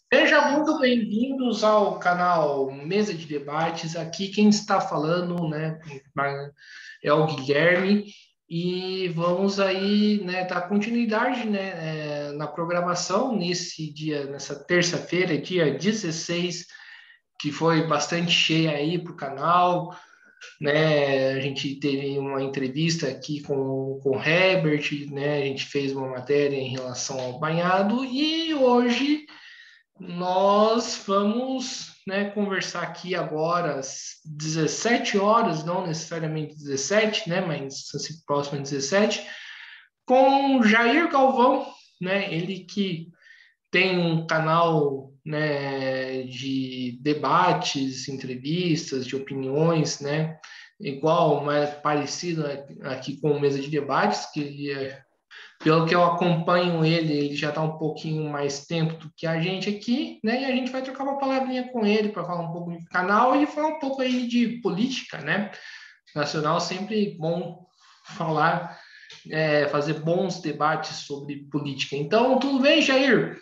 Sejam muito bem-vindos ao canal Mesa de Debates. Aqui quem está falando, né, é o Guilherme e vamos aí, né, dar continuidade, né, na programação nessa terça-feira, dia 16, que foi bastante cheia aí para o canal, né? A gente teve uma entrevista aqui com o Herbert, né? A gente fez uma matéria em relação ao banhado e hoje nós vamos, né, conversar aqui agora às 17 horas, não necessariamente 17, né, mas assim, próximo a 17, com Jair Galvão, né, ele que tem um canal, né, de debates, entrevistas, de opiniões, né, igual, mas parecido aqui com o Mesa de Debates, que pelo que eu acompanho ele já está um pouquinho mais tempo do que a gente aqui, né? E a gente vai trocar uma palavrinha com ele para falar um pouco do canal e falar um pouco aí de política, né? Nacional sempre bom falar, fazer bons debates sobre política. Então, tudo bem, Jair?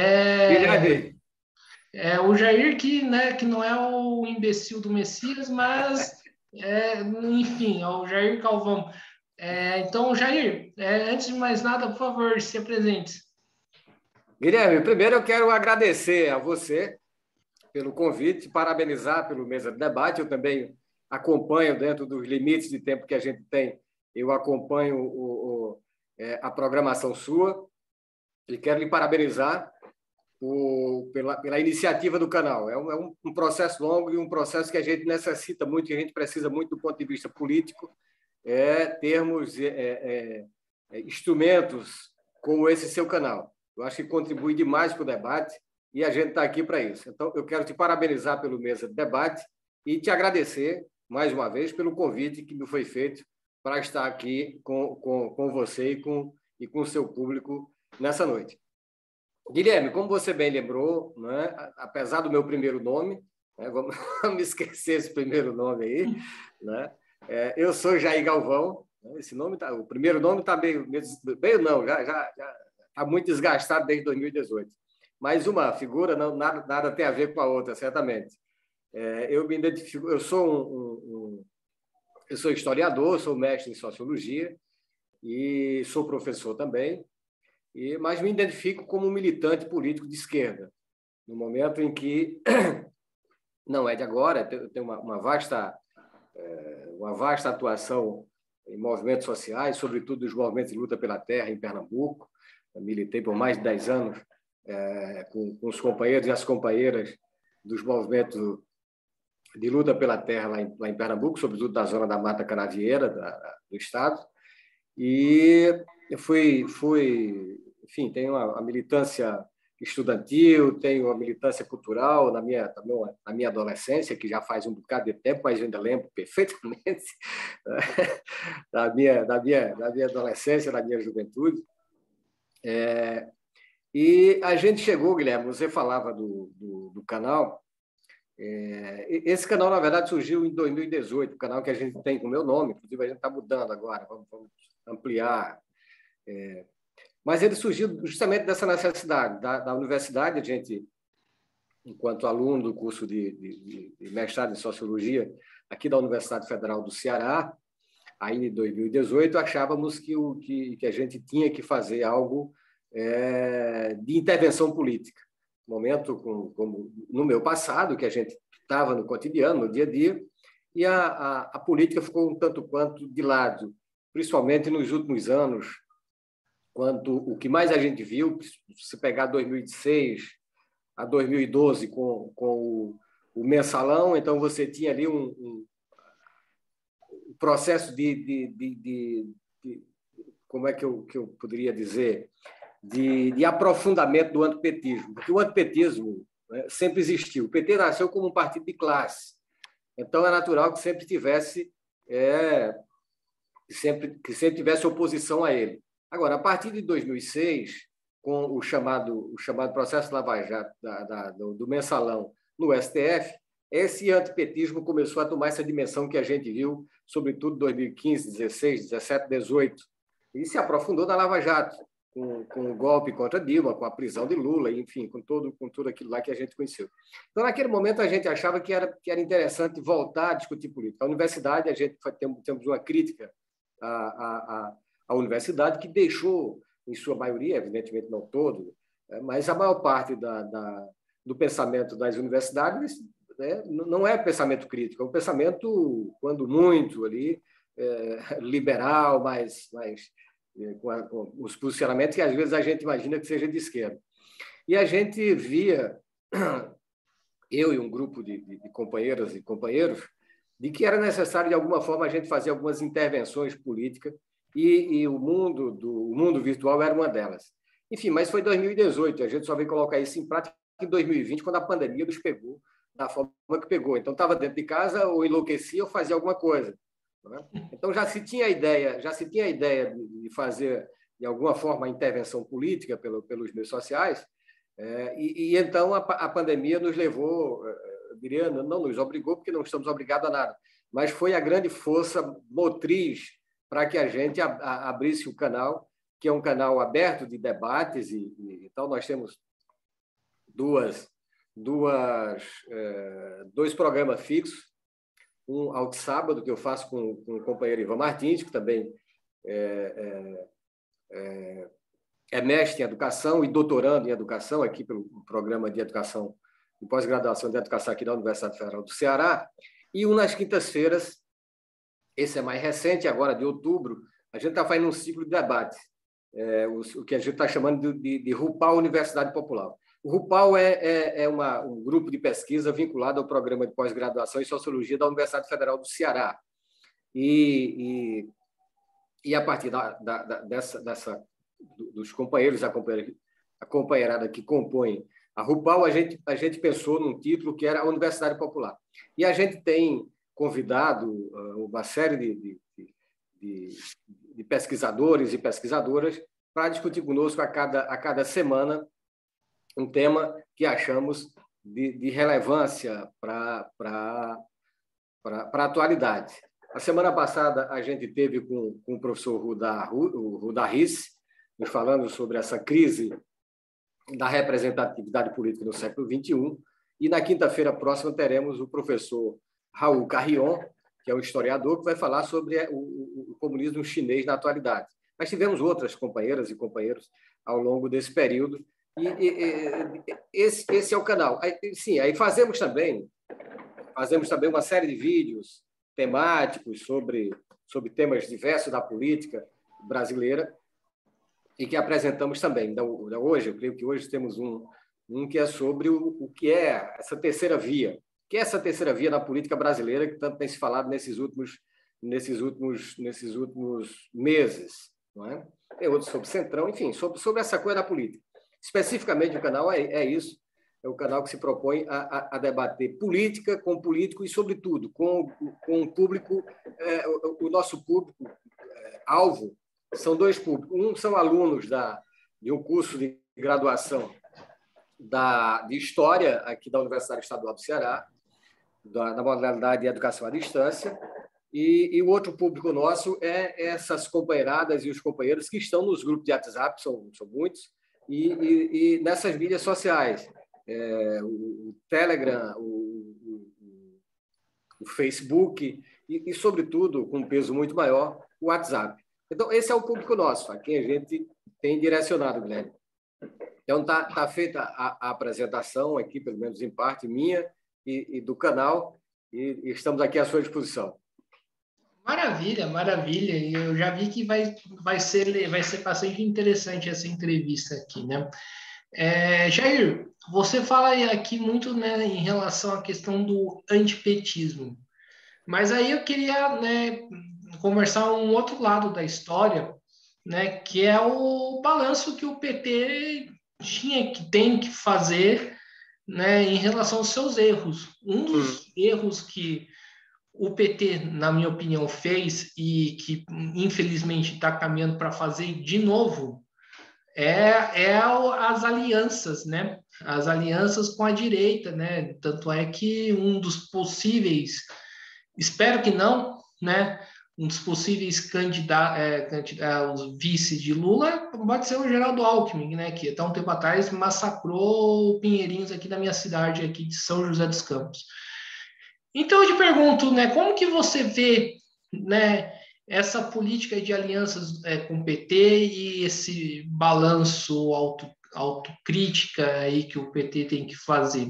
É, Guilherme, o Jair que, né, que não é o imbecil do Messias, mas enfim, é o Jair Calvão. Então, Jair, antes de mais nada, por favor, se apresente. primeiro eu quero agradecer a você pelo convite, parabenizar pelo Mesa de Debate. Eu também acompanho, dentro dos limites de tempo que a gente tem, eu acompanho a programação sua e quero lhe parabenizar pela iniciativa do canal. É um processo longo e um processo que a gente necessita muito, que a gente precisa muito do ponto de vista político, termos instrumentos como esse seu canal. Eu acho que contribui demais para o debate e a gente está aqui para isso. Então, eu quero te parabenizar pelo Mesa de Debate e te agradecer, mais uma vez, pelo convite que me foi feito para estar aqui com você e com o seu público nessa noite. Guilherme, como você bem lembrou, né, apesar do meu primeiro nome, né, vamos esquecer esse primeiro nome aí, né, eu sou Jair Galvão. Esse nome o primeiro nome está meio não, já está muito desgastado desde 2018. Mas uma figura nada tem a ver com a outra, certamente. Eu me identifico, eu sou eu sou historiador, sou mestre em sociologia e sou professor também, mas me identifico como um militante político de esquerda, no momento em que não é de agora, eu tenho uma vasta atuação em movimentos sociais, sobretudo os movimentos de luta pela terra em Pernambuco. Eu militei por mais de 10 anos com os companheiros e as companheiras dos movimentos de luta pela terra lá em Pernambuco, sobretudo da zona da Mata Canavieira do estado. E enfim, tenho a militância estudantil, tenho a militância cultural na minha adolescência, que já faz um bocado de tempo, mas eu ainda lembro perfeitamente da minha adolescência, da minha juventude. E a gente chegou, Guilherme, você falava do canal. Esse canal, na verdade, surgiu em 2018, o canal que a gente tem com o meu nome, inclusive a gente está mudando agora, vamos ampliar. Mas ele surgiu justamente dessa necessidade da universidade. A gente, enquanto aluno do curso de mestrado em Sociologia aqui da Universidade Federal do Ceará, aí em 2018, achávamos que a gente tinha que fazer algo de intervenção política. Momento como no meu passado, que a gente estava no cotidiano, no dia a dia, e a política ficou um tanto quanto de lado, principalmente nos últimos anos, quando o que mais a gente viu, se pegar 2006 a 2012 com o mensalão, então você tinha ali um processo como é que eu poderia dizer, de aprofundamento do antipetismo, porque o antipetismo, né, sempre existiu. O PT nasceu como um partido de classe, então é natural que sempre tivesse oposição a ele. Agora, a partir de 2006, com o chamado processo Lava Jato do mensalão no STF, esse antipetismo começou a tomar essa dimensão que a gente viu, sobretudo em 2015, 16, 17, 18, e se aprofundou na Lava Jato, com o golpe contra Dilma, com a prisão de Lula, enfim, com tudo aquilo lá que a gente conheceu. Então, naquele momento, a gente achava que era interessante voltar a discutir política. A universidade, a gente temos uma crítica à universidade, que deixou, em sua maioria, evidentemente não todo, mas a maior parte do pensamento das universidades, né, não é pensamento crítico, é um pensamento, quando muito, ali, liberal, mais com os posicionamentos que às vezes a gente imagina que seja de esquerda. E a gente via, eu e um grupo de companheiras e companheiros, de que era necessário, de alguma forma, a gente fazer algumas intervenções políticas e o mundo virtual era uma delas. Enfim, mas foi 2018, a gente só veio colocar isso em prática em 2020, quando a pandemia nos pegou da forma que pegou. Então, estava dentro de casa, ou enlouquecia, ou fazia alguma coisa. Então, já se tinha a ideia de fazer, de alguma forma, a intervenção política pelos meios sociais, e então a pandemia nos levou, eu diria, não nos obrigou, porque não estamos obrigados a nada, mas foi a grande força motriz para que a gente abrisse o canal, que é um canal aberto de debates, então nós temos dois programas fixos, um ao sábado, que eu faço com o companheiro Ivan Martins, que também é mestre em educação e doutorando em educação, aqui pelo programa de educação, de pós-graduação de educação aqui da Universidade Federal do Ceará, e um nas quintas-feiras, esse é mais recente, agora de outubro, a gente está fazendo um ciclo de debate, o que a gente está chamando de RUPAL Universidade Popular. O RUPAL é um grupo de pesquisa vinculado ao programa de pós-graduação em Sociologia da Universidade Federal do Ceará. E a partir dos companheiros, a companheirada que compõem a RUPAL, a gente pensou num título que era a Universidade Popular. E a gente tem convidado uma série de pesquisadores e pesquisadoras para discutir conosco a cada semana um tema que achamos de relevância para a atualidade. A semana passada, a gente teve com o professor Rudá Riss, nos falando sobre essa crise da representatividade política no século XXI, e na quinta-feira próxima teremos o professor Raul Carrion, que é um historiador, que vai falar sobre o comunismo chinês na atualidade. Mas tivemos outras companheiras e companheiros ao longo desse período, esse é o canal. Sim, aí fazemos também uma série de vídeos temáticos sobre temas diversos da política brasileira e que apresentamos também. Então, hoje, eu creio que hoje temos um que é sobre o que é essa terceira via, que é essa terceira via na política brasileira, que tanto tem se falado nesses últimos meses, não é? Tem outros sobre Centrão, enfim, sobre essa coisa da política. Especificamente, o canal é isso, é o canal que se propõe a debater política com político e, sobretudo, com o público, o nosso público alvo são dois públicos. Um são alunos de um curso de graduação de História aqui da Universidade Estadual do Ceará, da modalidade de Educação à Distância, e o outro público nosso é essas companheiradas e os companheiros que estão nos grupos de WhatsApp, são muitos, e nessas mídias sociais, o Telegram, o Facebook e, sobretudo, com um peso muito maior, o WhatsApp. Então, esse é o público nosso, a quem a gente tem direcionado, Guilherme. Então, está feita a apresentação aqui, pelo menos em parte, minha e do canal, e estamos aqui à sua disposição. Maravilha, maravilha. E eu já vi que vai ser bastante interessante essa entrevista aqui, né? Jair, você fala aqui muito, né, em relação à questão do antipetismo, mas aí eu queria, né, conversar um outro lado da história, né, que é o balanço que o PT tem que fazer, né, em relação aos seus erros. Um dos erros que o PT, na minha opinião, fez e que, infelizmente, está caminhando para fazer de novo as alianças, né? As alianças com a direita, né? Tanto é que um dos possíveis, espero que não, né? um dos possíveis os vices de Lula pode ser o Geraldo Alckmin, né, que até um tempo atrás massacrou o Pinheirinhos aqui na minha cidade, aqui de São José dos Campos. Então eu te pergunto, né, como que você vê, né, essa política de alianças com o PT e esse balanço autocrítica aí que o PT tem que fazer?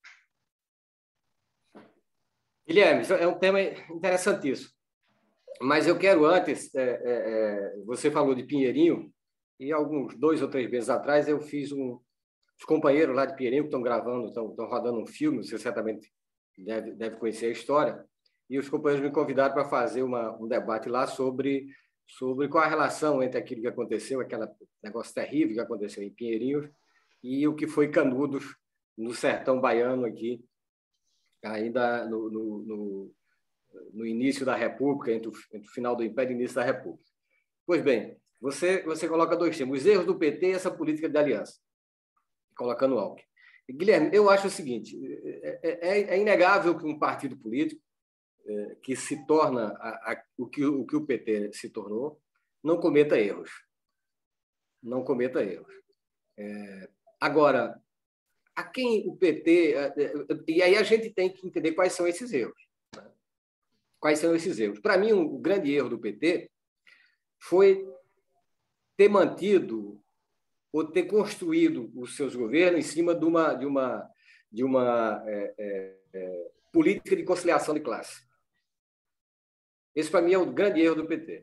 Guilherme, é um tema interessantíssimo. Mas eu quero antes, você falou de Pinheirinho, e alguns 2 ou 3 meses atrás eu fiz os companheiros lá de Pinheirinho que estão gravando, estão rodando um filme, você certamente deve conhecer a história, e os companheiros me convidaram para fazer um debate lá sobre qual a relação entre aquilo que aconteceu, aquele negócio terrível que aconteceu em Pinheirinho, e o que foi Canudos, no sertão baiano aqui, ainda no início da República, entre o final do Império e o início da República. Pois bem, você coloca 2 temas: os erros do PT e essa política de aliança, colocando o Alckmin. Guilherme, eu acho o seguinte, é inegável que um partido político que se torna o que o PT se tornou, não cometa erros. Não cometa erros. Agora, a quem o PT... E aí a gente tem que entender quais são esses erros. Quais são esses erros? Para mim, o grande erro do PT foi ter mantido ou ter construído os seus governos em cima de uma política de conciliação de classe. Esse, para mim, é o grande erro do PT.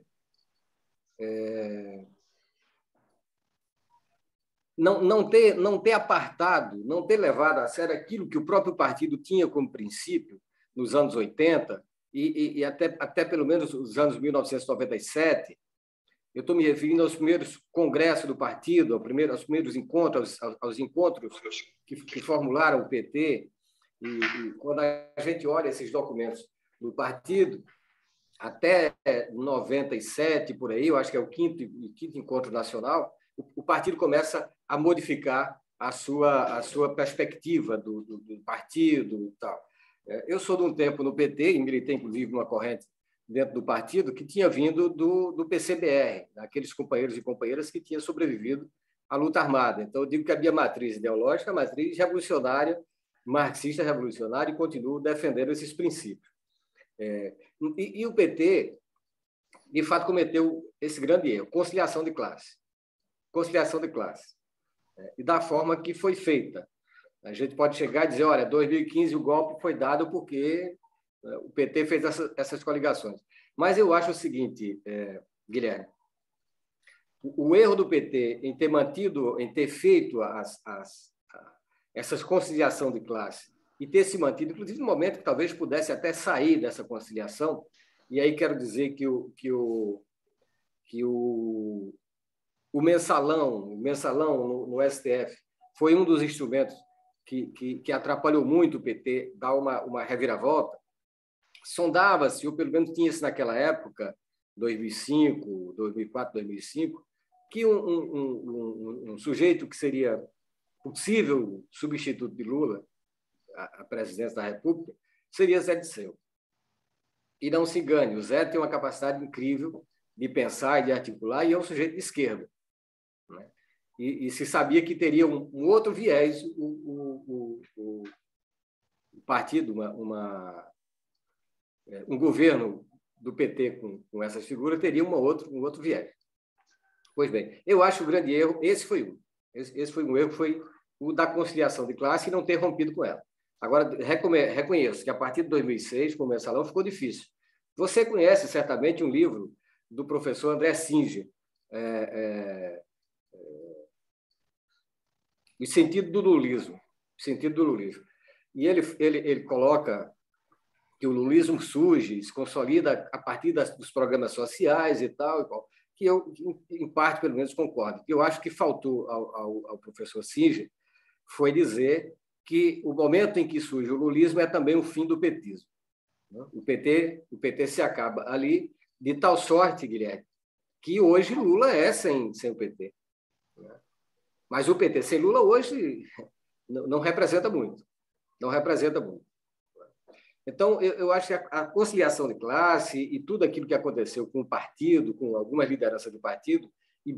Não ter apartado, não ter levado a sério aquilo que o próprio partido tinha como princípio nos anos 80 e até pelo menos os anos 1997. Eu estou me referindo aos primeiros congressos do partido, aos primeiros encontros, aos encontros que formularam o PT. E quando a gente olha esses documentos do partido, até 97, por aí, eu acho que é o quinto encontro nacional, o partido começa a modificar a sua perspectiva do partido e tal. Eu sou de um tempo no PT, e militei, inclusive, numa corrente dentro do partido que tinha vindo do PCBR, aqueles companheiros e companheiras que tinham sobrevivido à luta armada. Então, eu digo que a minha matriz ideológica é a matriz revolucionária, marxista revolucionária, e continuo defendendo esses princípios. E o PT, de fato, cometeu esse grande erro, conciliação de classe. Conciliação de classe. E da forma que foi feita. A gente pode chegar e dizer, olha, 2015 o golpe foi dado porque o PT fez essas coligações. Mas eu acho o seguinte, Guilherme, o erro do PT em ter mantido, em ter feito essas conciliação de classe e ter se mantido, inclusive no momento que talvez pudesse até sair dessa conciliação, e aí quero dizer que o mensalão no STF foi um dos instrumentos que atrapalhou muito o PT dar uma reviravolta. Sondava-se, ou pelo menos tinha-se naquela época, 2005, 2004, 2005, que um sujeito que seria possível substituto de Lula à presidência da República seria Zé Dirceu. E não se engane, o Zé tem uma capacidade incrível de pensar e de articular, e é um sujeito de esquerda. Né? E se sabia que teria um outro viés, o partido, um governo do PT com essas figuras teria um outro viés. Pois bem, eu acho o grande erro, esse foi um. Esse foi um erro, foi o da conciliação de classe e não ter rompido com ela. Agora, reconheço que a partir de 2006, com o mensalão, ficou difícil. Você conhece certamente um livro do professor André Singer, O Sentido do Lulismo. O Sentido do Lulismo. E ele coloca que o lulismo surge, se consolida a partir dos programas sociais e tal, que eu, em parte, pelo menos, concordo. Eu acho que faltou ao professor Singer foi dizer que o momento em que surge o lulismo é também o fim do petismo. O PT se acaba ali, de tal sorte, Guilherme, que hoje Lula é sem o PT. Mas o PT sem Lula hoje não representa muito. Não representa muito. Então, eu acho que a conciliação de classe e tudo aquilo que aconteceu com o partido, com algumas lideranças do partido, e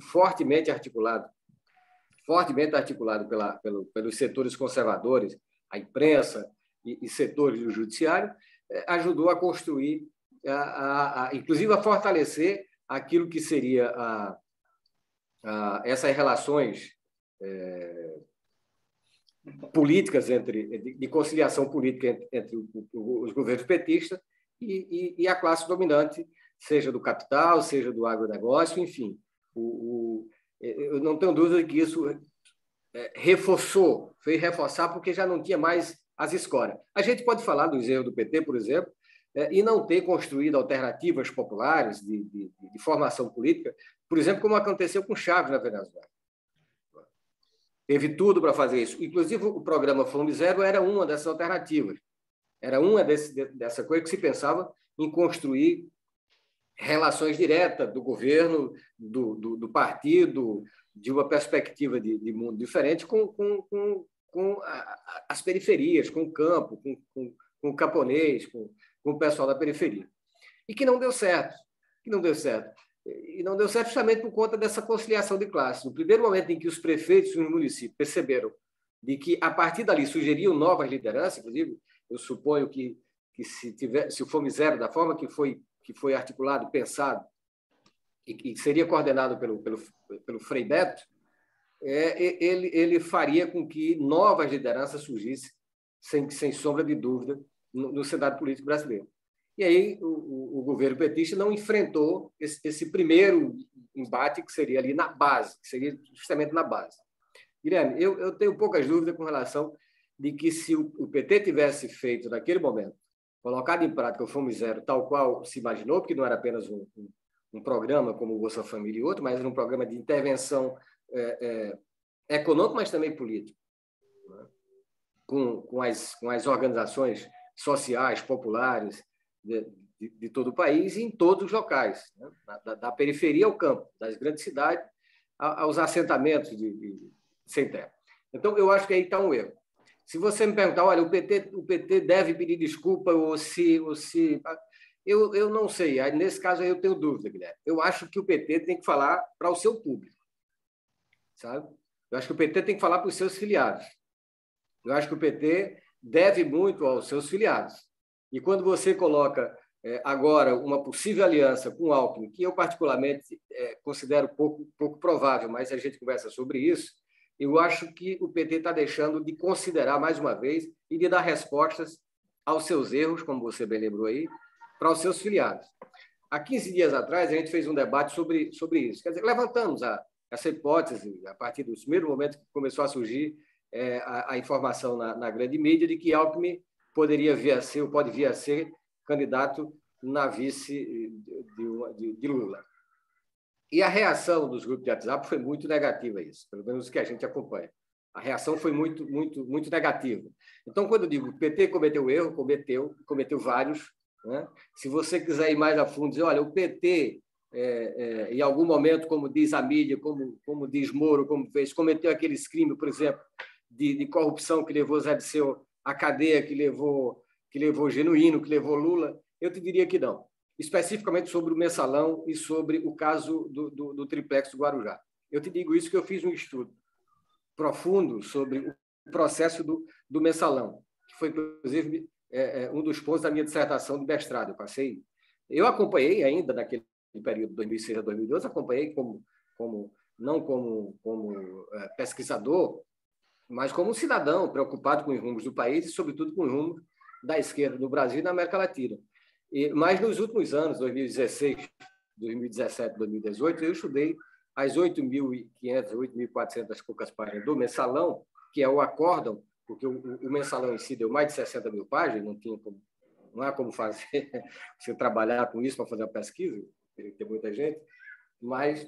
fortemente articulado pelos setores conservadores, a imprensa e setores do judiciário, ajudou a construir, inclusive a fortalecer aquilo que seria essas relações políticas de conciliação política entre os governos petistas e a classe dominante, seja do capital, seja do agronegócio, enfim. Eu não tenho dúvida de que isso fez reforçar, porque já não tinha mais as escórias. A gente pode falar dos erros do PT, por exemplo, e não ter construído alternativas populares de formação política, por exemplo, como aconteceu com Chávez na Venezuela. Teve tudo para fazer isso. Inclusive, o programa Fome Zero era uma dessas alternativas. Era uma dessa coisa que se pensava em construir relações diretas do governo, do partido, de uma perspectiva de mundo diferente com as periferias, com o campo, com o camponês, com o pessoal da periferia. E que não deu certo. E não deu certo justamente por conta dessa conciliação de classes. No primeiro momento em que os prefeitos dos municípios perceberam de que, a partir dali, surgiriam novas lideranças, inclusive, eu suponho que se o Fome Zero, da forma que foi articulado, pensado, e seria coordenado pelo Frei Beto, ele faria com que novas lideranças surgissem, sem sombra de dúvida, no cenário político brasileiro. E aí o governo petista não enfrentou esse primeiro embate, que seria ali na base, que seria justamente na base. Guilherme, eu tenho poucas dúvidas com relação de que, se o PT tivesse feito, naquele momento, colocado em prática o Fome Zero, tal qual se imaginou, porque não era apenas um programa como o Bolsa Família e outro, mas era um programa de intervenção econômica, mas também política, né? com as organizações sociais, populares, de todo o país e em todos os locais, né? Da periferia ao campo, das grandes cidades aos assentamentos sem terra. Então, eu acho que aí está um erro. Se você me perguntar, olha, o PT deve pedir desculpa ou se eu não sei. Nesse caso, aí eu tenho dúvida, Guilherme. Eu acho que o PT tem que falar para o seu público, sabe? Eu acho que o PT tem que falar para os seus filiados. Eu acho que o PT deve muito aos seus filiados. E quando você coloca agora uma possível aliança com o Alckmin, que eu particularmente considero pouco provável, mas a gente conversa sobre isso, eu acho que o PT está deixando de considerar mais uma vez e de dar respostas aos seus erros, como você bem lembrou aí, para os seus filiados. Há 15 dias atrás, a gente fez um debate sobre isso. Quer dizer, levantamos essa hipótese, a partir do primeiro momento que começou a surgir a informação na grande mídia, de que Alckmin poderia vir a ser, ou pode vir a ser, candidato na vice de Lula. E a reação dos grupos de WhatsApp foi muito negativa a isso, pelo menos o que a gente acompanha. A reação foi muito, muito, muito negativa. Então, quando eu digo o PT cometeu erro, cometeu vários, né? Se você quiser ir mais a fundo, dizer, olha, o PT, em algum momento, como diz a mídia, como diz Moro, cometeu aqueles crimes, por exemplo, de corrupção que levou Zé Dirceu à cadeia, que levou Genuíno, que levou Lula, eu te diria que não. Especificamente sobre o Mensalão e sobre o caso do Triplex do Guarujá. Eu te digo isso que eu fiz um estudo profundo sobre o processo do Mensalão, que foi, inclusive, um dos pontos da minha dissertação de mestrado. Eu acompanhei ainda naquele período de 2006 a 2012, acompanhei não como pesquisador, mas como um cidadão preocupado com os rumos do país e, sobretudo, com os rumos da esquerda no Brasil e na América Latina. Mas nos últimos anos, 2016, 2017, 2018, eu estudei as 8.500, 8.400 poucas páginas do Mensalão, que é o acórdão, porque o Mensalão em si deu mais de 60 mil páginas, não há como fazer, você trabalhar com isso para fazer uma pesquisa, tem muita gente, mas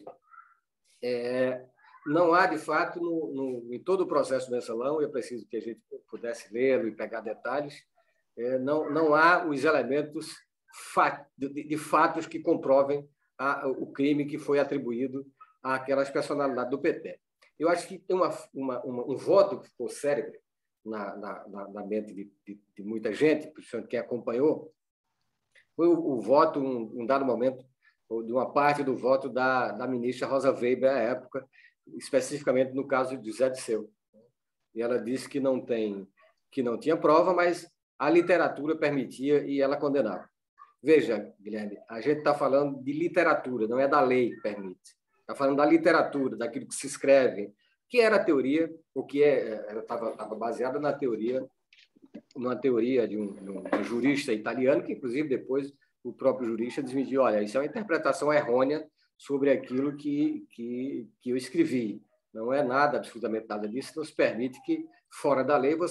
não há, de fato, em todo o processo do Mensalão, eu preciso que a gente pudesse lê-lo e pegar detalhes, não há os elementos de fatos que comprovem o crime que foi atribuído àquelas personalidades do PT. Eu acho que tem um voto que ficou célebre na mente de muita gente, principalmente quem acompanhou, foi o voto, um dado momento, de uma parte do voto da ministra Rosa Weber, à época, especificamente no caso de José Dirceu. E ela disse que não tinha prova, mas a literatura permitia e ela condenava. Veja, Guilherme, a gente está falando de literatura, não é da lei que permite. Está falando da literatura, daquilo que se escreve, que era a teoria, o que estava baseada na teoria, numa teoria de um jurista italiano, que, inclusive, depois o próprio jurista desmentiu: olha, isso é uma interpretação errônea sobre aquilo que eu escrevi. Não é nada, absolutamente nada disso, nos permite que, fora da lei,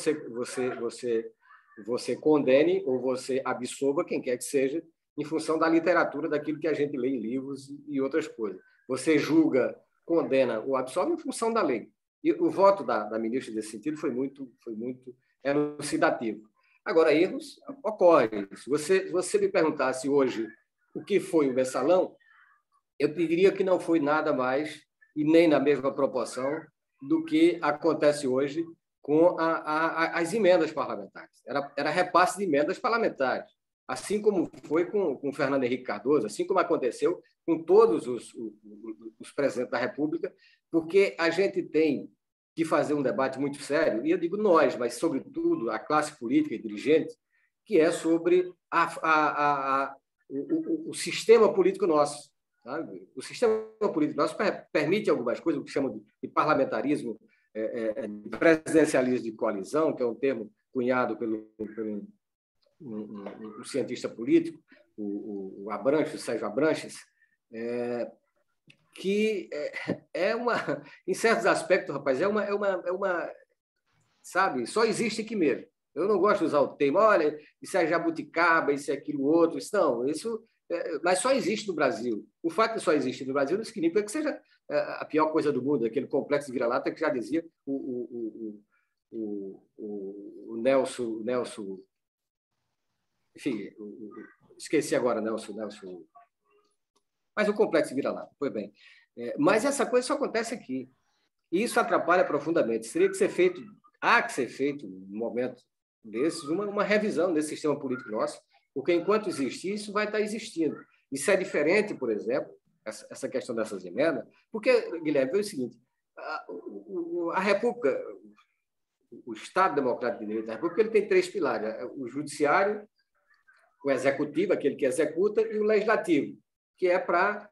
você condene ou você absolva quem quer que seja em função da literatura, daquilo que a gente lê em livros e outras coisas. Você julga, condena ou absolve em função da lei. E o voto da ministra nesse sentido foi muito elucidativo. Agora, erros ocorrem. Se você me perguntasse hoje o que foi o mensalão, eu diria que não foi nada mais e nem na mesma proporção do que acontece hoje com as emendas parlamentares. Era repasse de emendas parlamentares, assim como foi com Fernando Henrique Cardoso, assim como aconteceu com todos os presidentes da República, porque a gente tem que fazer um debate muito sério, e eu digo nós, mas, sobretudo, a classe política e dirigente, que é sobre o sistema político nosso. Sabe? O sistema político nosso permite algumas coisas, o que chamam de parlamentarismo, presidencialismo de coalizão, que é um termo cunhado pelo um cientista político, o Abranches, Sérgio Abranches, que em certos aspectos, rapaz, sabe, só existe aqui mesmo. Eu não gosto de usar o termo, olha, isso é jabuticaba, isso é aquilo outro, mas só existe no Brasil. O fato de só existir no Brasil não significa que seja a pior coisa do mundo, aquele complexo de vira-lata que já dizia o Nelson, enfim, esqueci agora, Nelson, mas o complexo de vira-lata, foi bem. Mas essa coisa só acontece aqui. E isso atrapalha profundamente. Há que ser feito, num momento desses, uma revisão desse sistema político nosso, porque enquanto existir, isso vai estar existindo. Isso é diferente, por exemplo, essa questão dessas emendas, porque, Guilherme, é o seguinte: a República, o Estado Democrático de Direito da República, ele tem 3 pilares: o judiciário, o executivo, aquele que executa, e o legislativo, que é para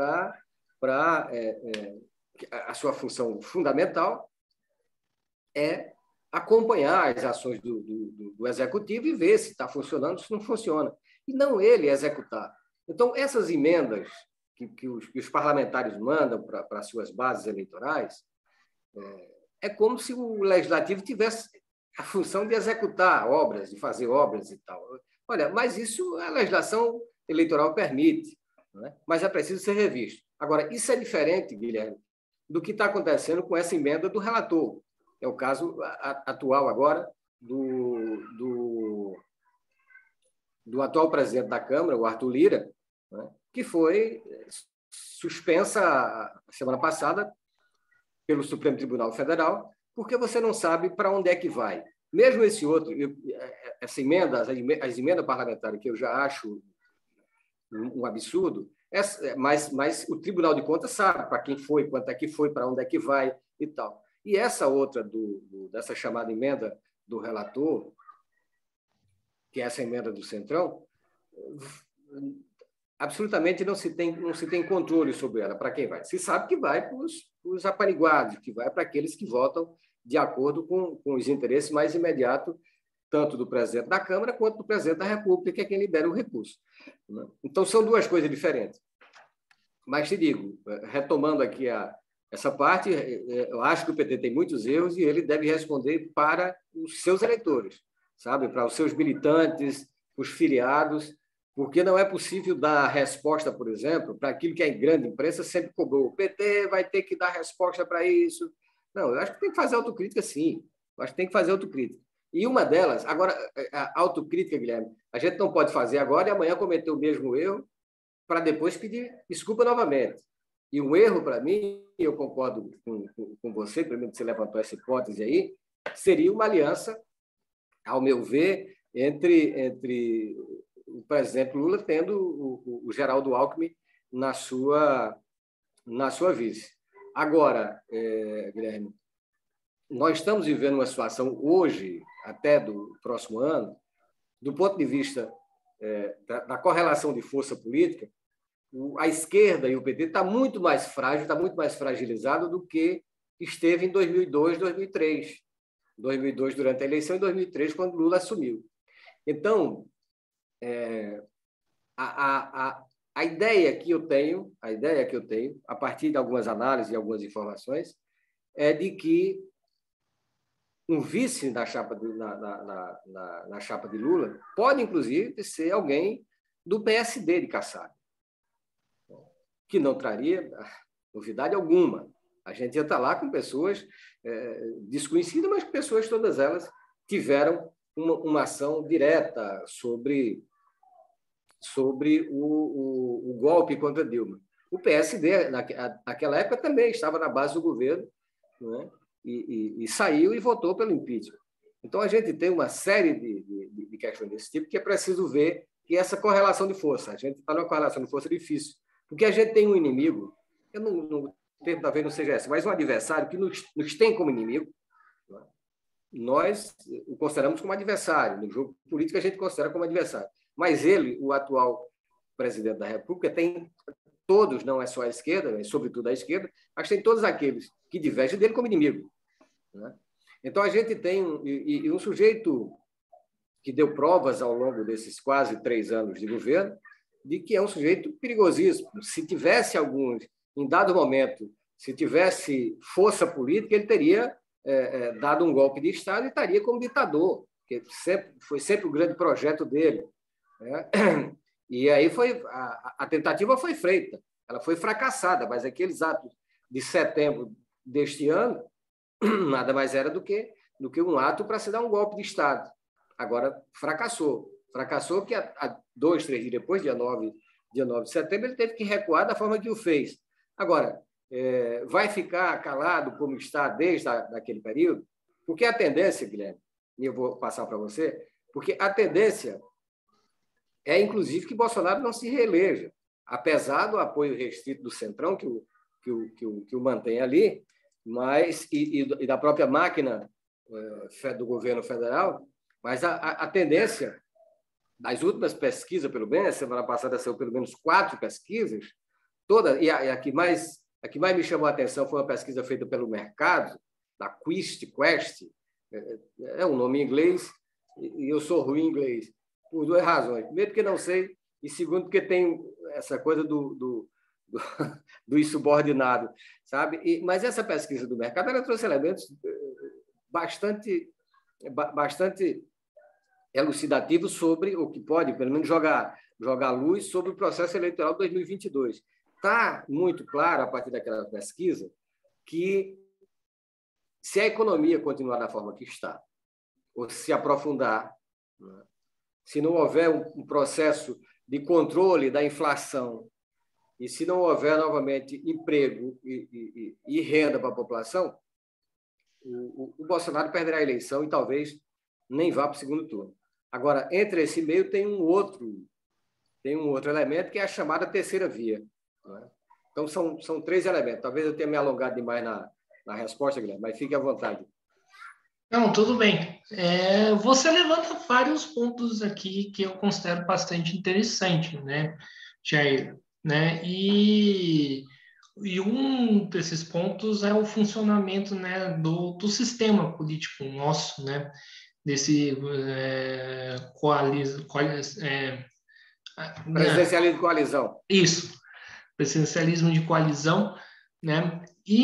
a sua função fundamental é acompanhar as ações do executivo e ver se está funcionando, se não funciona, e não ele executar. Então, essas emendas que os parlamentares mandam para as suas bases eleitorais, é como se o legislativo tivesse a função de executar obras, de fazer obras e tal. Olha, mas isso a legislação eleitoral permite, né? Mas é preciso ser revisto. Agora, isso é diferente, Guilherme, do que está acontecendo com essa emenda do relator. É o caso atual agora do atual presidente da Câmara, o Arthur Lira, né, que foi suspensa a semana passada pelo Supremo Tribunal Federal, porque você não sabe para onde é que vai. Mesmo esse outro, essa emenda, as emendas parlamentares, que eu já acho um absurdo, mas o Tribunal de Contas sabe para quem foi, quanto é que foi, para onde é que vai e tal. E essa outra, dessa chamada emenda do relator, que é essa emenda do Centrão, absolutamente não se tem controle sobre ela, para quem vai. Se sabe que vai para os apaniguados, que vai para aqueles que votam de acordo com os interesses mais imediatos, tanto do presidente da Câmara quanto do presidente da República, que é quem libera o recurso. Então, são duas coisas diferentes. Mas te digo, retomando aqui essa parte, eu acho que o PT tem muitos erros e ele deve responder para os seus eleitores, sabe? Para os seus militantes, os filiados, porque não é possível dar resposta, por exemplo, para aquilo que a grande imprensa sempre cobrou. O PT vai ter que dar resposta para isso. Não, eu acho que tem que fazer autocrítica, sim. Eu acho que tem que fazer autocrítica. E uma delas, agora, a autocrítica, Guilherme, a gente não pode fazer agora e amanhã cometer o mesmo erro para depois pedir desculpa novamente. E um erro, para mim, eu concordo com você, primeiro que você levantou essa hipótese aí, seria uma aliança, ao meu ver, entre o presidente Lula tendo o Geraldo Alckmin na sua vice. Agora, Guilherme, nós estamos vivendo uma situação hoje, até do próximo ano, do ponto de vista da correlação de força política, a esquerda e o PT está muito mais frágil, está muito mais fragilizado do que esteve em 2002, 2003. 2002 durante a eleição e 2003 quando Lula assumiu. Então, a ideia que eu tenho, a partir de algumas análises e algumas informações, é de que um vice na chapa de Lula pode, inclusive, ser alguém do PSD de Kassab, que não traria novidade alguma. A gente ia estar lá com pessoas desconhecidas, mas pessoas, todas elas, tiveram uma ação direta sobre o golpe contra Dilma. O PSD, naquela época, também estava na base do governo, não é? E saiu e votou pelo impeachment. Então, a gente tem uma série de questões desse tipo que é preciso ver que essa correlação de força, a gente está numa correlação de força difícil, porque a gente tem um inimigo, eu não talvez não seja esse, mas um adversário que nos tem como inimigo, não é? Nós o consideramos como adversário, no jogo político a gente considera como adversário, mas ele, o atual presidente da República, tem todos, não é só a esquerda, mas sobretudo a esquerda, mas tem todos aqueles que divergem dele como inimigo, né? Então, a gente tem um sujeito que deu provas ao longo desses quase 3 anos de governo de que é um sujeito perigosíssimo. Se tivesse em dado momento, se tivesse força política, ele teria dado um golpe de Estado e estaria como ditador, que foi sempre o grande projeto dele, né? E aí a tentativa foi feita, ela foi fracassada, mas aqueles atos de setembro deste ano nada mais era do que um ato para se dar um golpe de Estado. Agora, fracassou. Fracassou que há 2, 3 dias depois, dia 9 de setembro, ele teve que recuar da forma que o fez. Agora, vai ficar calado como está desde aquele período? Porque a tendência, Guilherme, e eu vou passar para você, porque a tendência é, inclusive, que Bolsonaro não se reeleja, apesar do apoio restrito do Centrão, que o mantém ali, mas, e da própria máquina do governo federal, mas a tendência das últimas pesquisas, pelo menos, semana passada saiu pelo menos 4 pesquisas, todas, e a que mais me chamou a atenção foi uma pesquisa feita pelo Mercado, da Quest, é um nome em inglês, e eu sou ruim em inglês, por 2 razões. Primeiro, porque não sei, e segundo, porque tem essa coisa do insubordinado, sabe? Mas essa pesquisa do Mercado, ela trouxe elementos bastante elucidativos sobre o que pode, pelo menos, jogar luz sobre o processo eleitoral de 2022. Está muito claro, a partir daquela pesquisa, que se a economia continuar da forma que está, ou se aprofundar, né, se não houver um processo de controle da inflação e se não houver, novamente, emprego e renda para a população, o Bolsonaro perderá a eleição e talvez nem vá para o segundo turno. Agora, entre esse meio tem um outro elemento que é a chamada terceira via, né? Então, são 3 elementos. Talvez eu tenha me alongado demais na resposta, Guilherme, mas fique à vontade. Não, tudo bem. Você levanta vários pontos aqui que eu considero bastante interessante, né, Jair? Né? E um desses pontos é o funcionamento, né, do sistema político nosso, né? Desse presidencialismo de coalizão. Isso, presidencialismo de coalizão, né?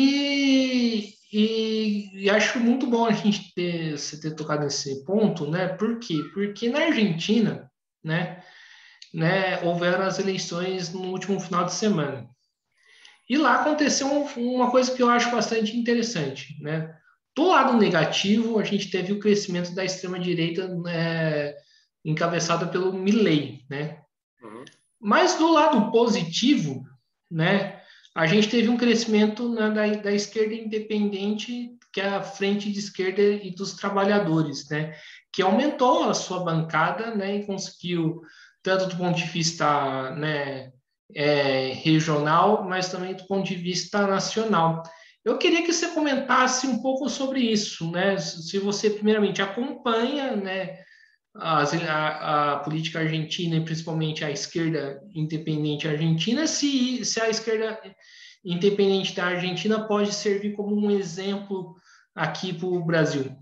E acho muito bom a gente ter tocado nesse ponto, né? Por quê? Porque na Argentina, né, houveram as eleições no último final de semana. E lá aconteceu uma coisa que eu acho bastante interessante, né? Do lado negativo, a gente teve o crescimento da extrema-direita, né, encabeçada pelo Milei, né? Uhum. Mas do lado positivo, né, a gente teve um crescimento, né, da esquerda independente que é a Frente de Esquerda e dos Trabalhadores, né? Que aumentou a sua bancada, né? E conseguiu, tanto do ponto de vista, né, regional, mas também do ponto de vista nacional. Eu queria que você comentasse um pouco sobre isso, né? Se você, primeiramente, acompanha, né, a política argentina e principalmente a esquerda independente argentina, se a esquerda independente da Argentina pode servir como um exemplo aqui para o Brasil.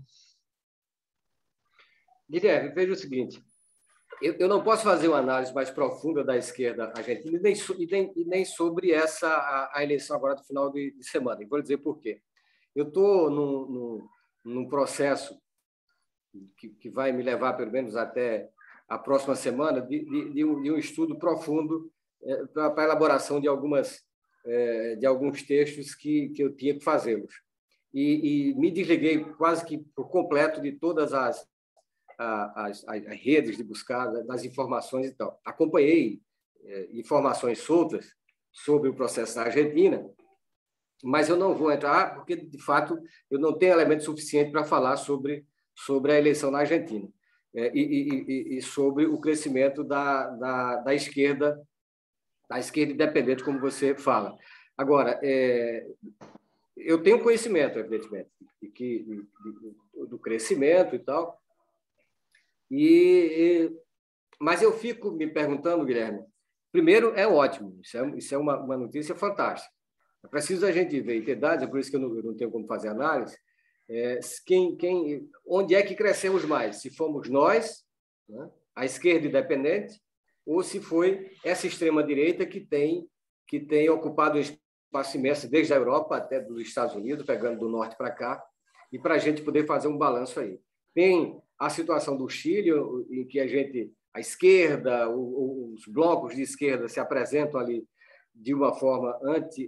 Guilherme, veja o seguinte, eu não posso fazer uma análise mais profunda da esquerda argentina e nem sobre a eleição agora do final de semana. E vou dizer por quê. Eu estou num processo que vai me levar, pelo menos, até a próxima semana, de um estudo profundo para a elaboração de alguns textos que eu tinha que fazê-los. E me desliguei quase que por completo de todas as redes de buscar das informações e tal. Acompanhei informações soltas sobre o processo na Argentina, mas eu não vou entrar porque, de fato, eu não tenho elemento suficiente para falar sobre a eleição na Argentina e sobre o crescimento da esquerda independente, como você fala. Agora, eu tenho conhecimento, evidentemente, do crescimento e tal, mas eu fico me perguntando, Guilherme, primeiro, é ótimo, isso é uma notícia fantástica. É preciso a gente ver e ter dados, é por isso que eu não tenho como fazer análise, onde é que crescemos mais? Se fomos nós, né, a esquerda independente, ou se foi essa extrema-direita que tem ocupado um espaço imenso desde a Europa até dos Estados Unidos, pegando do norte para cá, e para a gente poder fazer um balanço aí. Tem a situação do Chile, em que a esquerda, os blocos de esquerda se apresentam ali de uma forma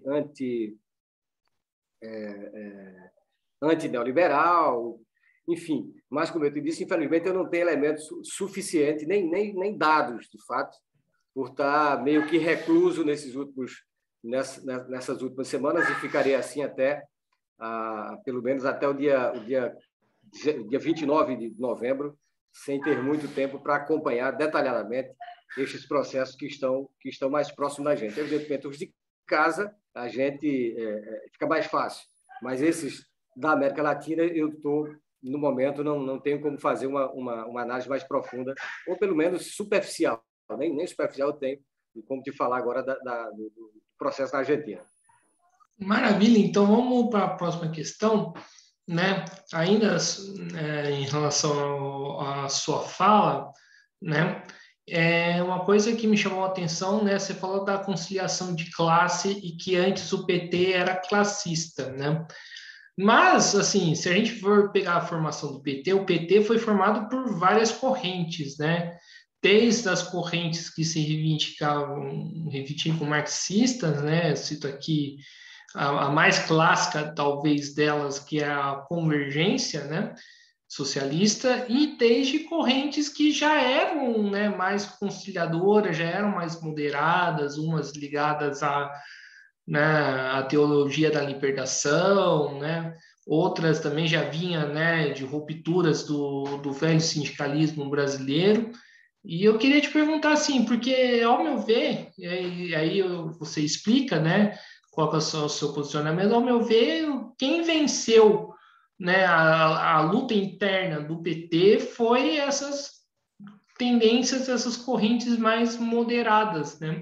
anti-neoliberal, enfim. Mas, como eu te disse, infelizmente, eu não tenho elementos suficientes, nem dados, de fato, por estar meio que recluso nessas últimas semanas, e ficarei assim até, pelo menos até o dia 29 de novembro, sem ter muito tempo para acompanhar detalhadamente estes processos que estão mais próximos da gente. Evidentemente, os de casa, a gente fica mais fácil, mas esses da América Latina, eu estou, no momento, não tenho como fazer uma análise mais profunda, ou pelo menos superficial, nem superficial eu tenho, como te falar agora do processo na Argentina. Maravilha, então vamos para a próxima questão, né? Ainda em relação à sua fala, né? Uma coisa que me chamou a atenção, né? Você falou da conciliação de classe e que antes o PT era classista, né? Mas, assim, se a gente for pegar a formação do PT, o PT foi formado por várias correntes, né? Desde as correntes que se reivindicam marxistas, né? Eu cito aqui a mais clássica, talvez, delas, que é a Convergência, né? Socialista, e desde correntes que já eram, né, mais conciliadoras, já eram mais moderadas, umas ligadas né, a teologia da libertação, né? Outras também já vinham, né, de rupturas do velho sindicalismo brasileiro. E eu queria te perguntar assim, porque ao meu ver, e aí você explica, né, qual que é o seu posicionamento, ao meu ver, quem venceu, né, a luta interna do PT foi essas tendências, essas correntes mais moderadas, né?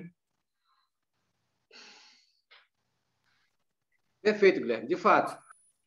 Perfeito, Guilherme. De fato,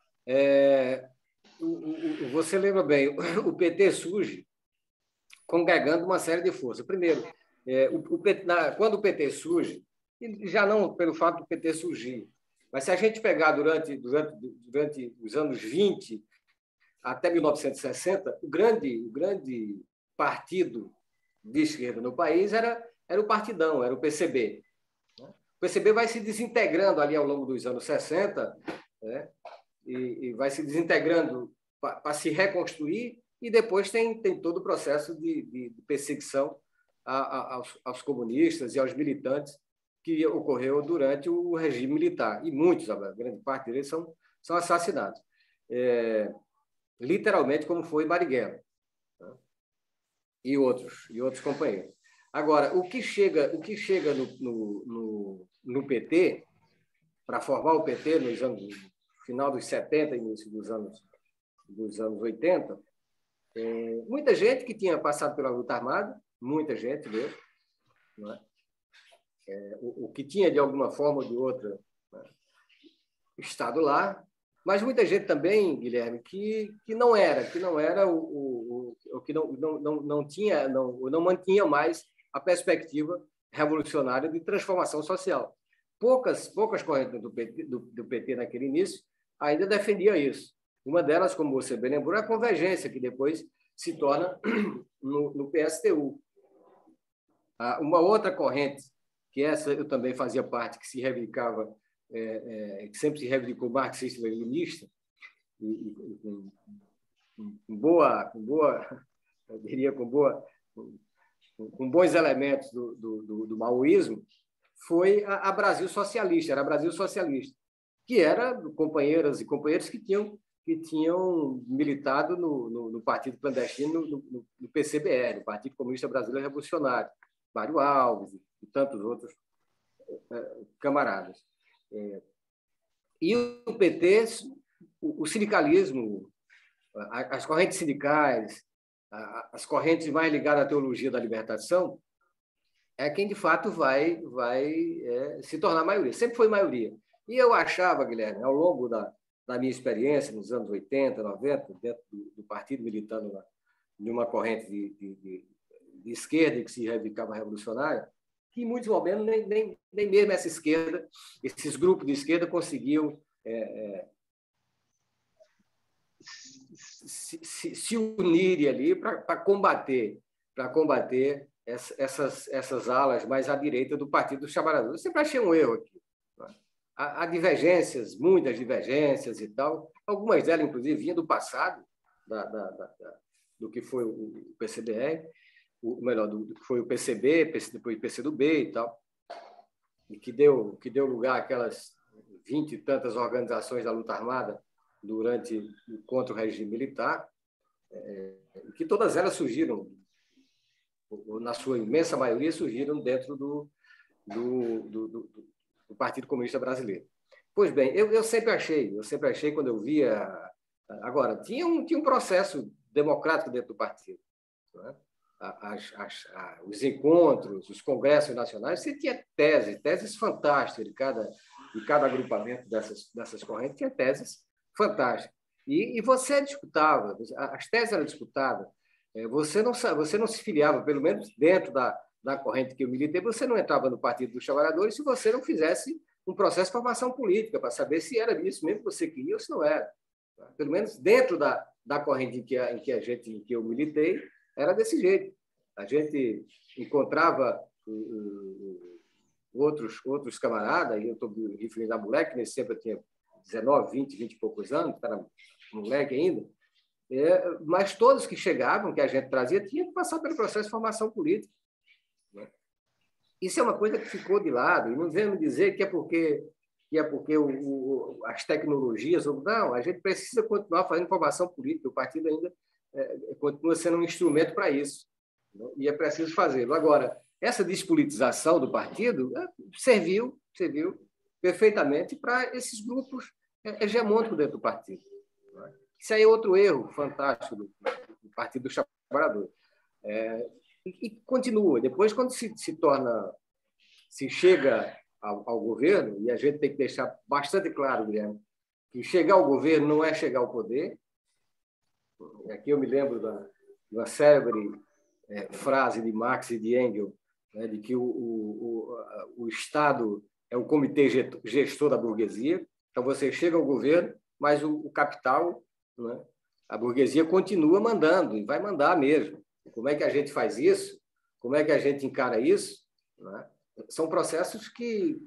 você lembra bem, o PT surge congregando uma série de forças. Primeiro, quando o PT surge, e já não pelo fato do PT surgir, mas se a gente pegar durante os anos 20 até 1960, o grande partido de esquerda no país era o Partidão, era o PCB. O PCB vai se desintegrando ali ao longo dos anos 60, né? E vai se desintegrando para se reconstruir, e depois tem todo o processo de perseguição aos comunistas e aos militantes que ocorreu durante o regime militar. E muitos, a grande parte deles, são assassinados. literalmente como foi Marighella, né? e outros companheiros. Agora, o que chega no PT, para formar o PT no final dos 70 e início dos anos 80, muita gente que tinha passado pela luta armada, muita gente mesmo, não é? O que tinha, de alguma forma ou de outra, né, estado lá, mas muita gente também, Guilherme, que não mantinha mais a perspectiva revolucionária de transformação social. Poucas correntes do PT naquele início ainda defendiam isso. Uma delas, como você bem lembrou, é a Convergência, que depois se torna no PSTU. Uma outra corrente, que essa eu também fazia parte, que se reivindicava, que sempre se reivindicou marxista-leninista, eu diria, com bons elementos do maoísmo, foi a Brasil Socialista, era a Brasil Socialista, que era companheiras e companheiros que tinham militado no Partido Clandestino, no PCBR, o Partido Comunista Brasileiro Revolucionário, Mário Alves e tantos outros camaradas. E o PT, o sindicalismo, as correntes sindicais, as correntes mais ligadas à teologia da libertação, é quem, de fato, vai se tornar maioria. Sempre foi maioria. E eu achava, Guilherme, ao longo da minha experiência, nos anos 80, 90, dentro do partido, militando de uma corrente de esquerda que se reivindicava revolucionária, que em muitos momentos nem mesmo essa esquerda, esses grupos de esquerda conseguiam se unirem ali para combater essas alas mais à direita do Partido dos Trabalhadores. Eu sempre achei um erro aqui. Há divergências, muitas divergências e tal, algumas delas, inclusive, vinham do passado, do que foi o PCBR, do que foi o PCB, depois o PCdoB e tal, e que deu lugar àquelas 20 e tantas organizações da luta armada contra o regime militar, que todas elas surgiram, na sua imensa maioria, surgiram dentro do Partido Comunista Brasileiro. Pois bem, eu sempre achei, quando eu via... Agora, tinha um processo democrático dentro do partido, não é? Os encontros, os congressos nacionais, você tinha teses fantásticas de cada agrupamento dessas correntes, tinha teses fantásticas. E você disputava, as teses eram disputadas, você não se filiava, pelo menos dentro da corrente que eu militei, você não entrava no Partido dos Trabalhadores se você não fizesse um processo de formação política, para saber se era isso mesmo que você queria ou se não era. Pelo menos dentro da corrente em que eu militei, era desse jeito. A gente encontrava outros camaradas, e eu estou me referindo a moleque, nesse tempo eu tinha 19, 20 e poucos anos, era moleque ainda, mas todos que chegavam, que a gente trazia, tinham que passar pelo processo de formação política. Isso é uma coisa que ficou de lado, e não vem me dizer que é porque as tecnologias... Não, a gente precisa continuar fazendo formação política, o partido ainda continua sendo um instrumento para isso, e é preciso fazê-lo. Agora, essa despolitização do partido serviu perfeitamente para esses grupos hegemônicos dentro do partido. Isso aí é outro erro fantástico do Partido dos Trabalhadores. E continua. Depois, quando se chega ao governo, e a gente tem que deixar bastante claro, Guilherme, que chegar ao governo não é chegar ao poder. Aqui eu me lembro de uma célebre frase de Marx e de Engels, né, de que o Estado é o comitê gestor da burguesia. Então, você chega ao governo, mas o capital, né, a burguesia continua mandando, e vai mandar mesmo. Como é que a gente faz isso? Como é que a gente encara isso? Né? São processos que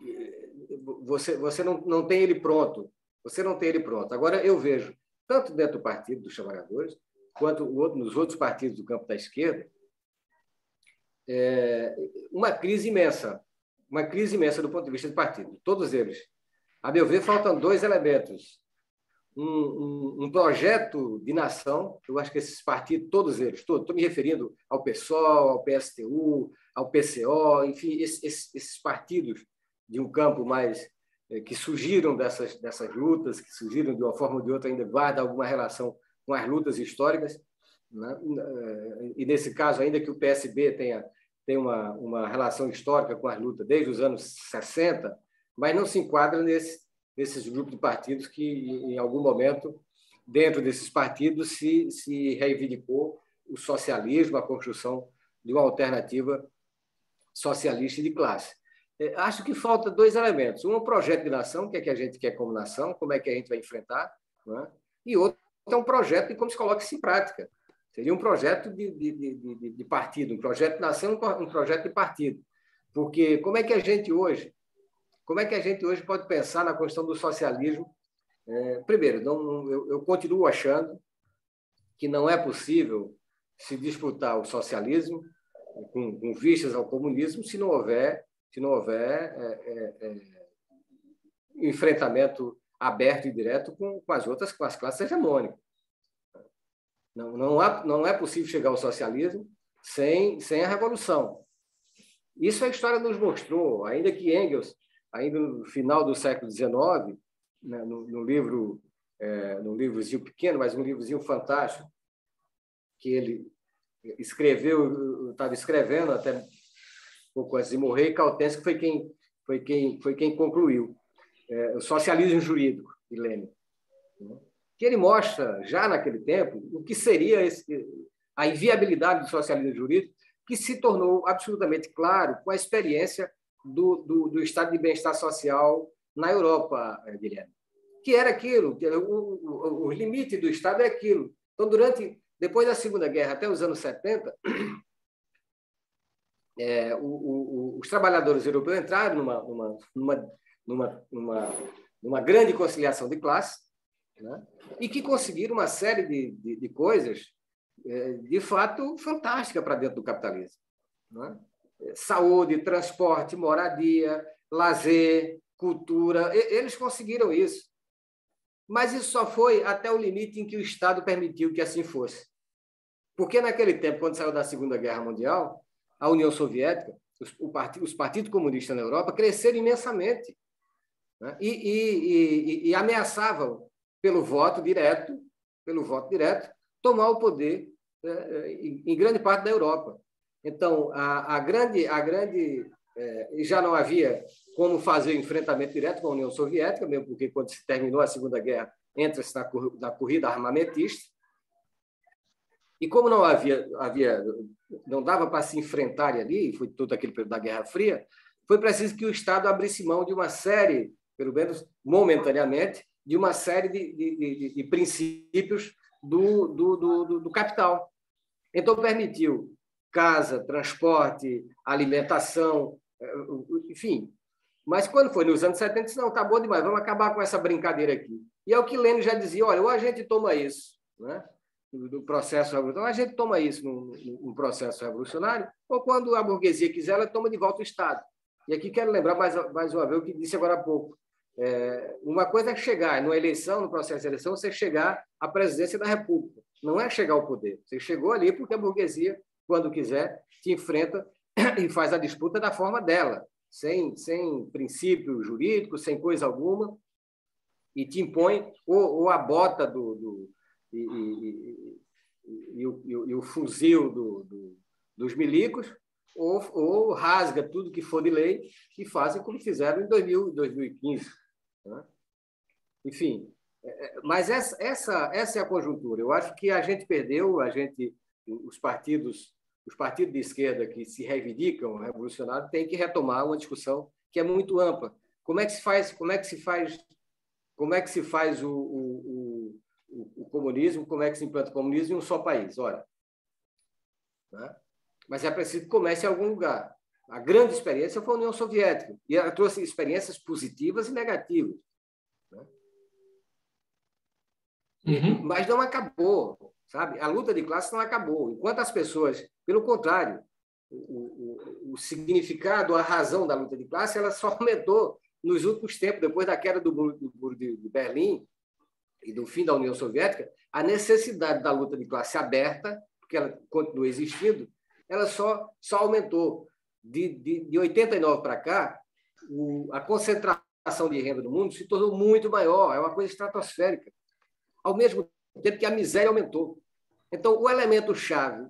você não tem ele pronto. Você não tem ele pronto. Agora, eu vejo, tanto dentro do Partido dos Trabalhadores, quanto nos outros partidos do campo da esquerda, uma crise imensa do ponto de vista do partido, todos eles. A meu ver, faltam dois elementos. um projeto de nação. Eu acho que esses partidos, todos eles, estou me referindo ao PSOL, ao PSTU, ao PCO, enfim, esses partidos de um campo mais que surgiram dessas lutas, que surgiram de uma forma ou de outra, ainda guarda alguma relação com as lutas históricas, né? E nesse caso, ainda que o PSB tenha uma relação histórica com as lutas desde os anos 60, mas não se enquadra nesses grupos de partidos que, em algum momento, dentro desses partidos, se reivindicou o socialismo, a construção de uma alternativa socialista de classe. Acho que falta dois elementos. Um projeto de nação, o que é que a gente quer como nação, como é que a gente vai enfrentar, né? E outro é um projeto de como se coloca isso em prática. Seria um projeto de partido, um projeto de nação, um projeto de partido. Porque como é que a gente hoje pode pensar na questão do socialismo? Primeiro, eu continuo achando que não é possível se disputar o socialismo com vistas ao comunismo se não houver enfrentamento aberto e direto com as classes hegemônicas. Não é possível chegar ao socialismo sem a revolução. Isso a história nos mostrou, ainda que Engels, ainda no final do século XIX, né, no livrozinho pequeno, mas um livrozinho fantástico, que ele escreveu, eu estava escrevendo até pouco antes de morrer, e Kautsky foi quem concluiu o Socialismo Jurídico, de Lenin, né? Que ele mostra, já naquele tempo, o que seria a inviabilidade do socialismo jurídico, que se tornou absolutamente claro com a experiência do estado de bem-estar social na Europa, Guilherme. Que era aquilo, o limite do Estado é aquilo. Então, depois da Segunda Guerra, até os anos 70, os trabalhadores europeus entraram numa grande conciliação de classe, né? E que conseguiram uma série de coisas, de fato, fantásticas para dentro do capitalismo, né? Saúde, transporte, moradia, lazer, cultura, eles conseguiram isso. Mas isso só foi até o limite em que o Estado permitiu que assim fosse. Porque naquele tempo, quando saiu da Segunda Guerra Mundial, a União Soviética, os partidos comunistas na Europa cresceram imensamente, né? E ameaçavam, pelo voto direto, tomar o poder em grande parte da Europa. Então, já não havia como fazer enfrentamento direto com a União Soviética, mesmo porque, quando se terminou a Segunda Guerra, entra-se na corrida armamentista. E como não dava para se enfrentar ali, foi todo aquele período da Guerra Fria, foi preciso que o Estado abrisse mão de uma série, pelo menos momentaneamente, de uma série de princípios do capital. Então, permitiu casa, transporte, alimentação, enfim. Mas quando foi nos anos 70, disse, não, está bom demais, vamos acabar com essa brincadeira aqui. E é o que Lênin já dizia, olha, ou a gente toma isso, né, do processo revolucionário, a gente toma isso num processo revolucionário, ou quando a burguesia quiser, ela toma de volta o Estado. E aqui quero lembrar mais uma vez o que disse agora há pouco. Uma coisa é chegar numa eleição, no processo de eleição, você chegar à presidência da República. Não é chegar ao poder. Você chegou ali porque a burguesia, quando quiser, te enfrenta e faz a disputa da forma dela, sem princípio jurídico, sem coisa alguma, e te impõe ou a bota e o fuzil dos milicos, ou rasga tudo que for de lei e fazem como fizeram em 2015. Né? Enfim, mas essa é a conjuntura. Eu acho que a gente perdeu, os partidos de esquerda que se reivindicam revolucionários têm que retomar uma discussão que é muito ampla. Como é que se faz o comunismo, como é que se implanta o comunismo em um só país? Ora, né? Mas é preciso que comece em algum lugar. A grande experiência foi a União Soviética, e ela trouxe experiências positivas e negativas, né? Uhum. Mas não acabou, sabe? A luta de classe não acabou. Enquanto as pessoas, pelo contrário, o significado, a razão da luta de classe, ela só aumentou nos últimos tempos, depois da queda do Muro de Berlim, e do fim da União Soviética, a necessidade da luta de classe aberta, porque ela continua existindo, ela só aumentou. De 89 para cá, a concentração de renda no mundo se tornou muito maior, é uma coisa estratosférica, ao mesmo tempo que a miséria aumentou. Então, o elemento-chave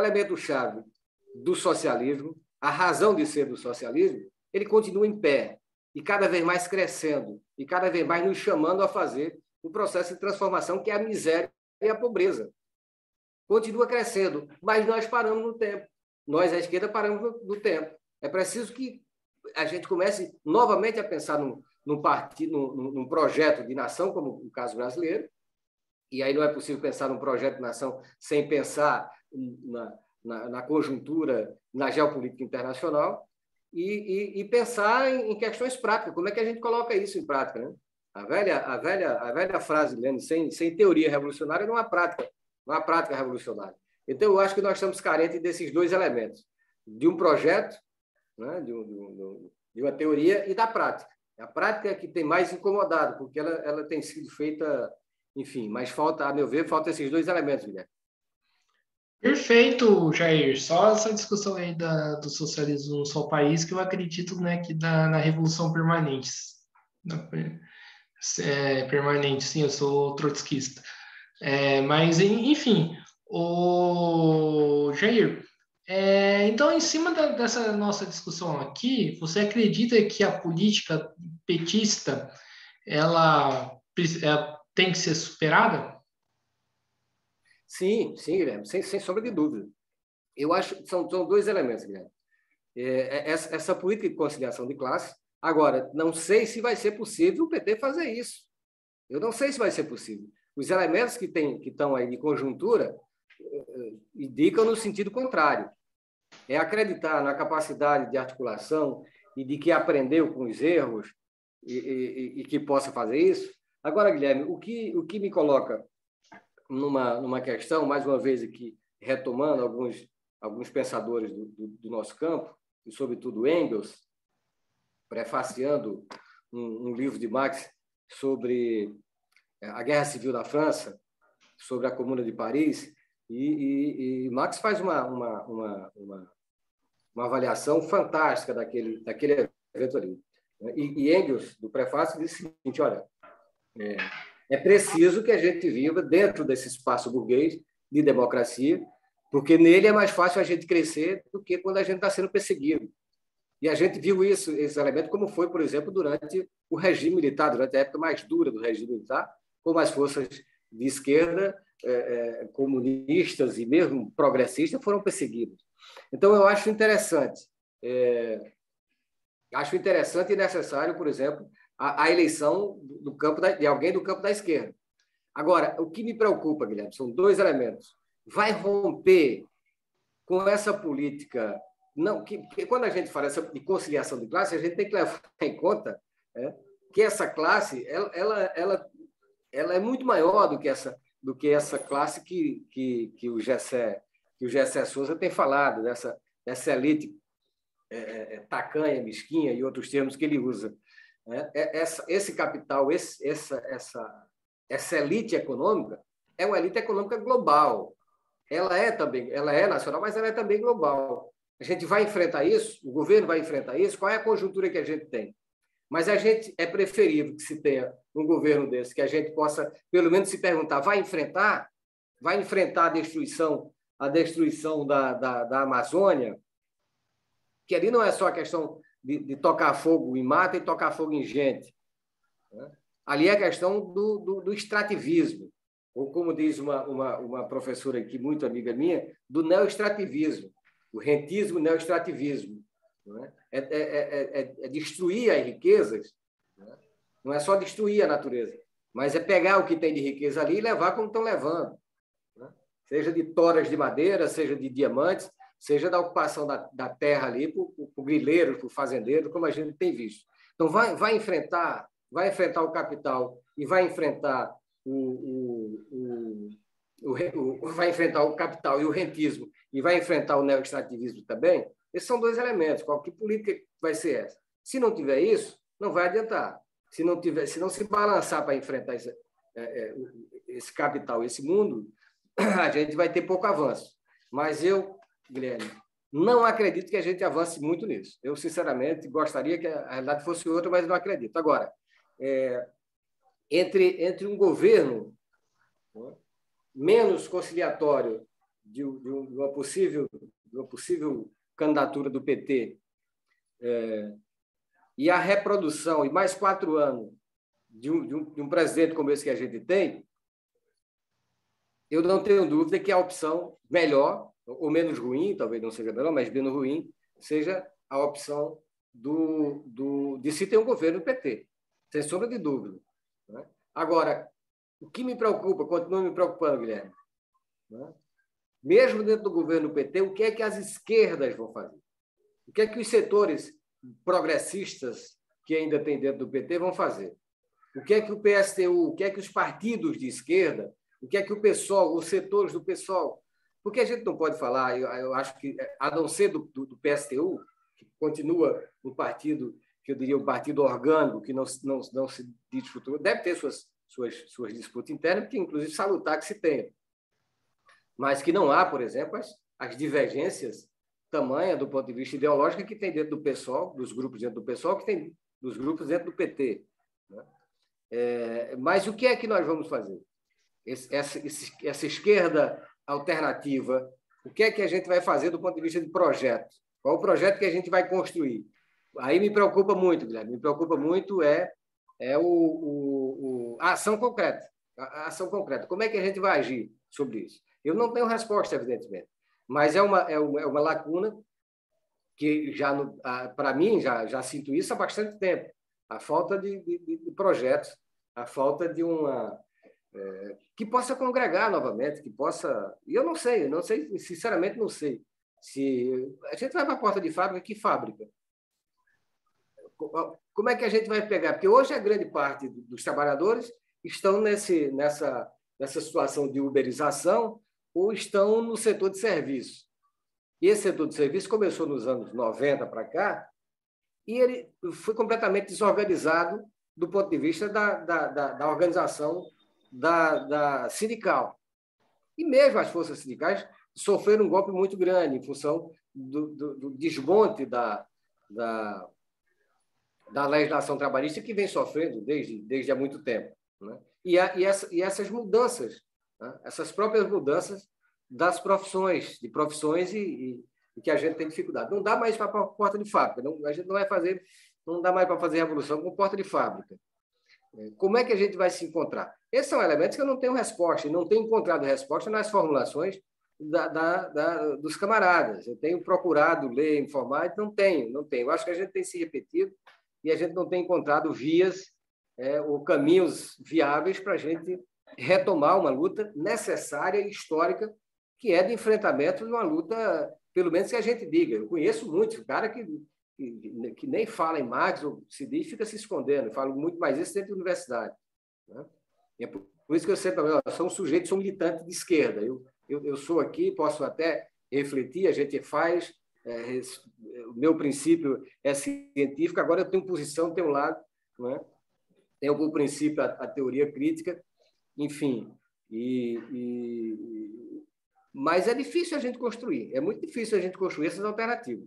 do socialismo, a razão de ser do socialismo, ele continua em pé, e cada vez mais crescendo, e cada vez mais nos chamando a fazer o processo de transformação, que é a miséria e a pobreza. Continua crescendo, mas nós paramos no tempo. Nós, à esquerda, paramos no tempo. É preciso que a gente comece novamente a pensar num projeto de nação, como o caso brasileiro, e aí não é possível pensar num projeto de nação sem pensar na conjuntura, na geopolítica internacional, e pensar em questões práticas. Como é que a gente coloca isso em prática, né? A velha frase, Lenin, sem teoria revolucionária não há prática revolucionária. Então, eu acho que nós estamos carentes desses dois elementos, de um projeto, né, de uma teoria, e da prática. A prática é que tem mais incomodado, porque ela tem sido feita, enfim, mas falta, a meu ver, falta esses dois elementos, Guilherme. Perfeito, Jair. Só essa discussão aí do socialismo no seu país que eu acredito, né, que na revolução permanente. Permanente, sim, eu sou trotskista. Mas, enfim, o Jair, então, em cima dessa nossa discussão aqui, você acredita que a política petista ela tem que ser superada? Sim, Guilherme, sem sombra de dúvida. Eu acho que são dois elementos, Guilherme. Essa política de conciliação de classe. Agora, não sei se vai ser possível o PT fazer isso. Eu não sei se vai ser possível. Os elementos que estão aí de conjuntura indicam no sentido contrário. É acreditar na capacidade de articulação e de que aprendeu com os erros e que possa fazer isso. Agora, Guilherme, o que me coloca numa questão, mais uma vez aqui, retomando alguns pensadores do nosso campo, e sobretudo Engels, prefaciando um livro de Marx sobre a Guerra Civil da França, sobre a Comuna de Paris, e Marx faz uma avaliação fantástica daquele evento ali. E Engels, do prefácio, diz o seguinte: olha, é preciso que a gente viva dentro desse espaço burguês de democracia, porque nele é mais fácil a gente crescer do que quando a gente está sendo perseguido. E a gente viu esse elemento, como foi, por exemplo, durante o regime militar, durante a época mais dura do regime militar, como as forças de esquerda, comunistas e mesmo progressistas foram perseguidas. Então, eu acho interessante. Acho interessante e necessário, por exemplo, a eleição de alguém do campo da esquerda. Agora, o que me preocupa, Guilherme, são dois elementos. Vai romper com essa política... Não, que quando a gente fala de conciliação de classe, a gente tem que levar em conta que essa classe ela é muito maior do que essa classe que o Gessé Souza tem falado, dessa elite tacanha, mesquinha e outros termos que ele usa. Esse capital, essa elite econômica é uma elite econômica global. Ela é nacional, mas ela é também global. A gente vai enfrentar isso, o governo vai enfrentar isso, qual é a conjuntura que a gente tem? Mas é preferível que se tenha um governo desse, que a gente possa, pelo menos, se perguntar, vai enfrentar a destruição da Amazônia, que ali não é só a questão de tocar fogo em mata e tocar fogo em gente. Né? Ali é a questão do extrativismo, ou como diz uma professora aqui, muito amiga minha, do neoextrativismo, o rentismo neoextrativismo. Né? É destruir as riquezas, né? Não é só destruir a natureza, mas é pegar o que tem de riqueza ali e levar como estão levando. Né? Seja de toras de madeira, seja de diamantes, seja da ocupação da terra ali por grileiros, por fazendeiros, como a gente tem visto. Então, vai enfrentar o capital e vai enfrentar vai enfrentar o capital e o rentismo e vai enfrentar o neoextrativismo também. Esses são dois elementos. Que política vai ser essa? Se não tiver isso, não vai adiantar. Se não se balançar para enfrentar esse capital, esse mundo, a gente vai ter pouco avanço. Mas eu, Guilherme, não acredito que a gente avance muito nisso. Eu, sinceramente, gostaria que a realidade fosse outra, mas não acredito. Agora, entre um governo menos conciliatório de uma possível candidatura do PT e a reprodução, e mais 4 anos, de um presidente como esse que a gente tem, eu não tenho dúvida que a opção melhor, ou menos ruim, talvez não seja melhor, mas menos ruim, seja a opção de se ter um governo PT, sem sombra de dúvida. Né? Agora, o que me preocupa, continua me preocupando, Guilherme, né? Mesmo dentro do governo PT, o que é que as esquerdas vão fazer? O que é que os setores progressistas que ainda tem dentro do PT vão fazer? O que é que o PSTU, o que é que os partidos de esquerda, o que é que o PSOL, os setores do PSOL... Porque a gente não pode falar, eu acho que, a não ser do PSTU, que continua um partido, que eu diria um partido orgânico, que não se diz futuro, deve ter suas disputas internas, porque, inclusive, salutar que se tenha. Mas que não há, por exemplo, as divergências tamanha do ponto de vista ideológico que tem dentro do PSOL, dos grupos dentro do PSOL, que tem dos grupos dentro do PT. Né? Mas o que é que nós vamos fazer? Essa esquerda alternativa, o que é que a gente vai fazer do ponto de vista de projeto? Qual o projeto que a gente vai construir? Aí me preocupa muito, Guilherme, me preocupa muito a ação concreta. A ação concreta. Como é que a gente vai agir sobre isso? Eu não tenho resposta, evidentemente, mas é uma lacuna que, para mim, já sinto isso há bastante tempo. A falta de projetos, a falta de que possa congregar novamente, que possa... E eu não sei, sinceramente não sei. Se a gente vai para a porta de fábrica, que fábrica? Como é que a gente vai pegar? Porque hoje a grande parte dos trabalhadores estão nessa situação de uberização ou estão no setor de serviço. E esse setor de serviço começou nos anos 90 para cá e ele foi completamente desorganizado do ponto de vista da organização da sindical. E mesmo as forças sindicais sofreram um golpe muito grande em função do desmonte da legislação trabalhista que vem sofrendo desde há muito tempo. Né? E essas mudanças, né? Essas próprias mudanças das profissões e que a gente tem dificuldade. Não dá mais para a porta de fábrica, a gente não dá mais para fazer revolução com porta de fábrica. Como é que a gente vai se encontrar? Esses são elementos que eu não tenho resposta, e não tenho encontrado resposta nas formulações dos camaradas. Eu tenho procurado ler, informar, não tenho. Eu acho que a gente tem se repetido e a gente não tem encontrado vias ou caminhos viáveis para a gente retomar uma luta necessária e histórica, que é de enfrentamento de uma luta, pelo menos que a gente diga. Eu conheço muitos, cara que nem fala em Marx ou se diz, fica se escondendo. Eu falo muito mais isso dentro da universidade. Né? É por isso que eu sempre sou um sujeito, sou militante de esquerda. Eu sou aqui, posso até refletir, a gente faz, o meu princípio é científico, agora eu tenho posição, tenho um lado, né? Tenho como princípio a teoria crítica, enfim. Mas é difícil a gente construir, é muito difícil a gente construir essas alternativas.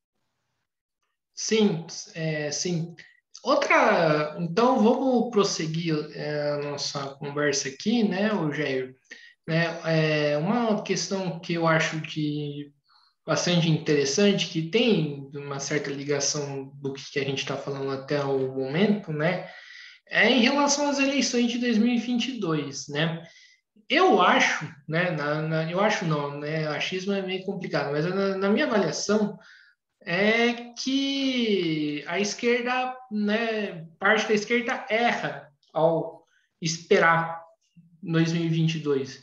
Sim, sim. Então vamos prosseguir a nossa conversa aqui, né, Jair? Uma questão que eu acho bastante interessante, que tem uma certa ligação do que a gente está falando até o momento, né, é em relação às eleições de 2022, né? Eu acho, né, eu acho não, né, achismo é meio complicado, mas na minha avaliação, é que a esquerda, né, parte da esquerda erra ao esperar 2022.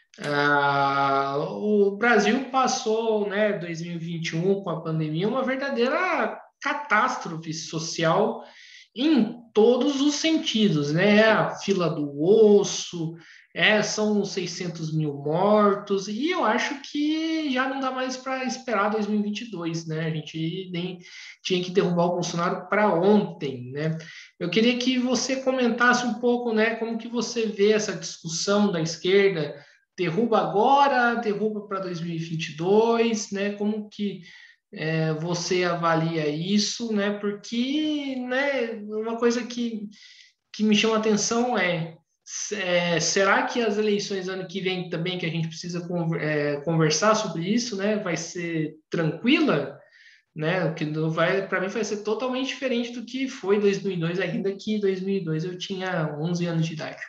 O Brasil passou, né, 2021 com a pandemia, uma verdadeira catástrofe social em todos os sentidos, né? A fila do osso, são 600 mil mortos, e eu acho que já não dá mais para esperar 2022, né? A gente nem tinha que derrubar o Bolsonaro para ontem, né? Eu queria que você comentasse um pouco, né, como que você vê essa discussão da esquerda, derruba agora, derruba para 2022, né? Como que você avalia isso, né? Porque, né, uma coisa que me chama a atenção será que as eleições ano que vem também, que a gente precisa conversar sobre isso, né? Vai ser tranquila, né? Que não vai, para mim vai ser totalmente diferente do que foi 2002, ainda que em 2002 eu tinha 11 anos de idade.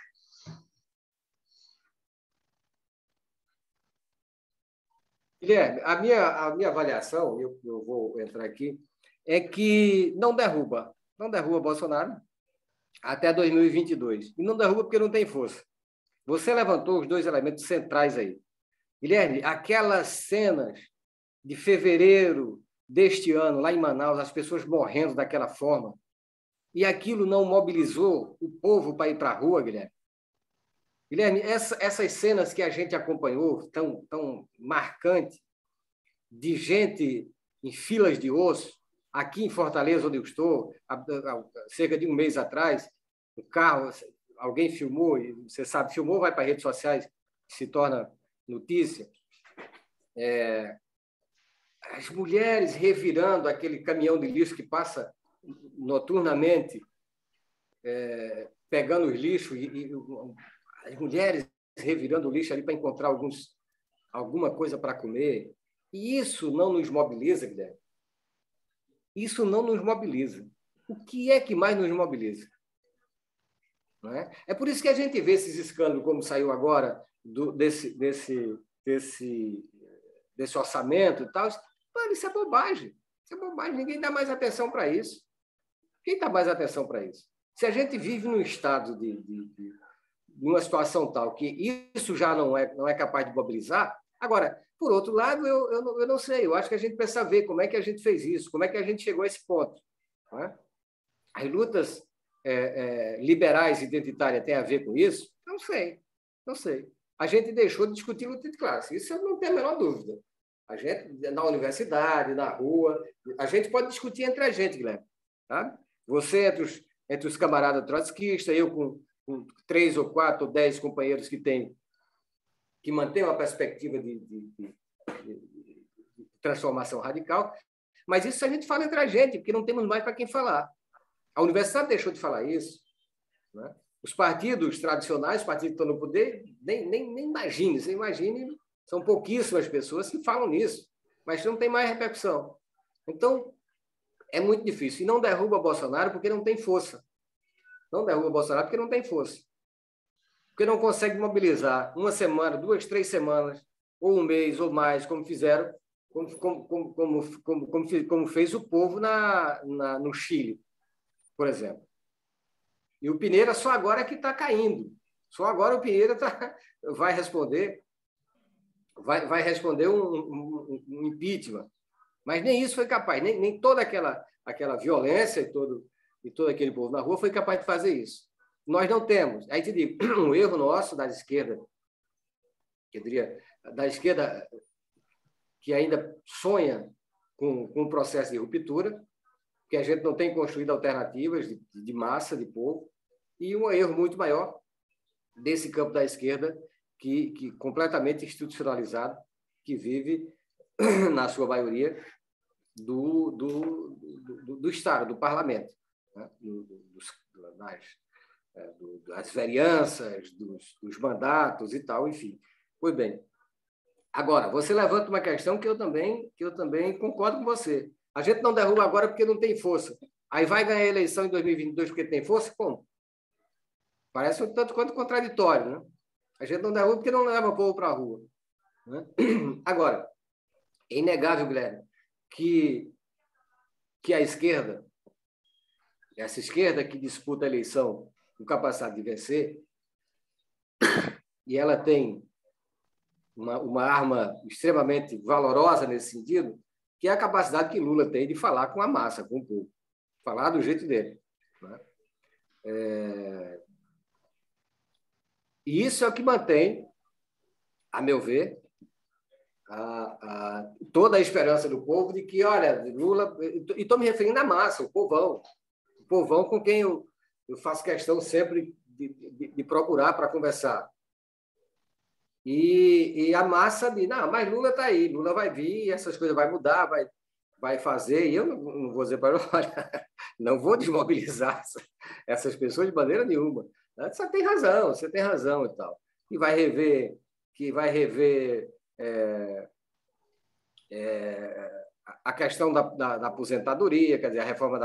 Guilherme, a minha avaliação, eu vou entrar aqui, é que não derruba Bolsonaro até 2022. E não derruba porque não tem força. Você levantou os dois elementos centrais aí. Guilherme, aquelas cenas de fevereiro deste ano, lá em Manaus, as pessoas morrendo daquela forma, e aquilo não mobilizou o povo para ir para a rua, Guilherme? Guilherme, essas cenas que a gente acompanhou, tão marcantes, de gente em filas de osso, aqui em Fortaleza, onde eu estou, há cerca de um mês atrás, o carro, alguém filmou, e você sabe, filmou, vai para redes sociais, se torna notícia. As mulheres revirando aquele caminhão de lixo que passa noturnamente, pegando os lixos, e as mulheres revirando o lixo ali para encontrar alguma coisa para comer. E isso não nos mobiliza, Guilherme. Isso não nos mobiliza. O que é que mais nos mobiliza? Não é? É por isso que a gente vê esses escândalos, como saiu agora, desse orçamento e tal. Mano, isso é bobagem. Isso é bobagem. Ninguém dá mais atenção para isso. Quem dá mais atenção para isso? Se a gente vive num estado de uma situação tal que isso já não é capaz de mobilizar. Agora, por outro lado, eu não sei. Eu acho que a gente precisa ver como é que a gente fez isso, como é que a gente chegou a esse ponto. Não é? As lutas liberais e identitárias têm a ver com isso? Não sei. Não sei. A gente deixou de discutir luta de classe. Isso eu não tenho a menor dúvida. A gente, na universidade, na rua, a gente pode discutir entre a gente, Guilherme. Tá? Você entre os camaradas trotskistas, eu com 3 ou 4 ou 10 companheiros que mantêm uma perspectiva de transformação radical, mas isso a gente fala entre a gente, porque não temos mais para quem falar. A universidade deixou de falar isso. Né? Os partidos tradicionais, os partidos que estão no poder, nem imagine, você imagine, são pouquíssimas pessoas que falam nisso, mas não tem mais repercussão. Então, é muito difícil. E não derruba Bolsonaro porque não tem força. Não derruba Bolsonaro porque não tem força. Porque não consegue mobilizar uma semana, 2, 3 semanas, ou um mês, ou mais, como fizeram, como fez o povo no Chile, por exemplo. E o Piñera só agora que está caindo. Só agora o Piñera vai responder um impeachment. Mas nem isso foi capaz, nem toda aquela violência e todo aquele povo na rua foi capaz de fazer isso. Nós não temos. Aí te digo, um erro nosso da esquerda, eu diria, da esquerda que ainda sonha com um processo de ruptura, que a gente não tem construído alternativas de massa, de povo, e um erro muito maior desse campo da esquerda, que completamente institucionalizado, que vive, na sua maioria, do Estado, do parlamento, né? Das vereanças, dos mandatos e tal, enfim. Pois bem. Agora, você levanta uma questão que eu também concordo com você. A gente não derruba agora porque não tem força. Aí vai ganhar a eleição em 2022 porque tem força? Como? Parece um tanto quanto contraditório, né? A gente não derruba porque não leva o povo para a rua. Né? Agora, é inegável, Guilherme, que a esquerda, essa esquerda que disputa a eleição com capacidade de vencer, e ela tem uma arma extremamente valorosa nesse sentido, que é a capacidade que Lula tem de falar com a massa, com o povo. Falar do jeito dele. Né? E isso é o que mantém, a meu ver, toda a esperança do povo de que, olha, Lula... E estou me referindo à massa, o povão com quem eu faço questão sempre de procurar para conversar. E a massa diz, não, mas Lula está aí, Lula vai vir, essas coisas vai mudar, vai fazer, e eu não vou dizer para ele, olha, não vou desmobilizar essas pessoas de maneira nenhuma. Você tem razão e tal. E vai rever a questão da aposentadoria, quer dizer, a reforma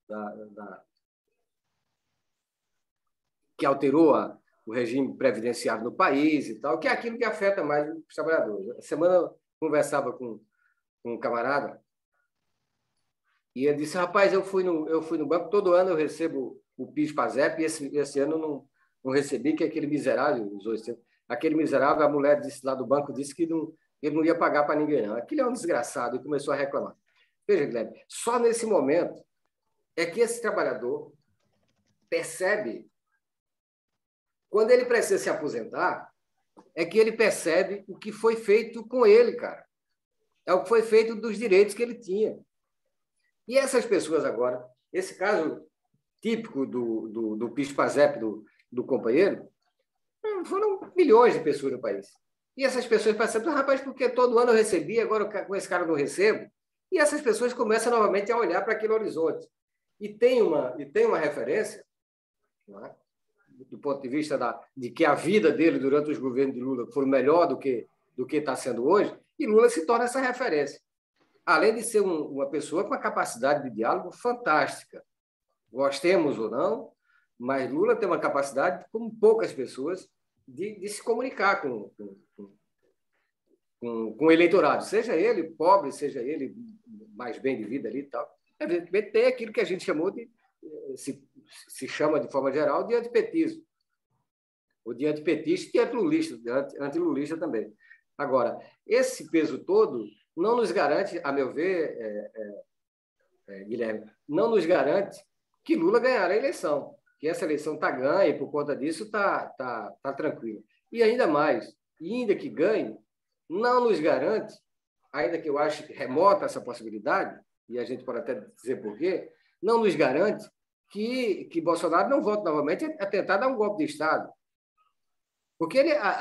que alterou o regime previdenciário no país e tal, que é aquilo que afeta mais os trabalhadores. Essa semana eu conversava com um camarada e ele disse, rapaz, eu fui no banco, todo ano eu recebo o PIS/PASEP, e esse ano não recebi, que aquele miserável, aquele miserável, a mulher disse, lá do banco disse que ele não ia pagar para ninguém, não. Aquilo é um desgraçado, e começou a reclamar. Veja, Guilherme, só nesse momento é que esse trabalhador percebe, quando ele precisa se aposentar, é que ele percebe o que foi feito com ele, cara. É o que foi feito dos direitos que ele tinha. E essas pessoas agora, esse caso típico do PIS/PASEP do companheiro, foram milhões de pessoas no país. E essas pessoas percebem, rapaz, porque todo ano eu recebia, agora com esse cara eu não recebo. E essas pessoas começam novamente a olhar para aquele horizonte. E tem uma referência, não é? Do ponto de vista de que a vida dele durante os governos de Lula foi melhor do que está sendo hoje, e Lula se torna essa referência. Além de ser uma pessoa com uma capacidade de diálogo fantástica. Gostemos ou não, mas Lula tem uma capacidade, como poucas pessoas, de se comunicar com o eleitorado, seja ele pobre, seja ele mais bem de vida ali e tal. Evidentemente, tem aquilo que a gente chamou se chama de forma geral de antipetismo. Ou de antipetista e antilulista também. Agora, esse peso todo não nos garante, a meu ver, Guilherme, não nos garante que Lula ganhará a eleição, que essa eleição está ganha e, por conta disso, está tranquila. E ainda mais, ainda que ganhe, não nos garante, ainda que eu ache remota essa possibilidade, e a gente pode até dizer por quê, não nos garante que Bolsonaro não volte novamente a tentar dar um golpe de Estado. Porque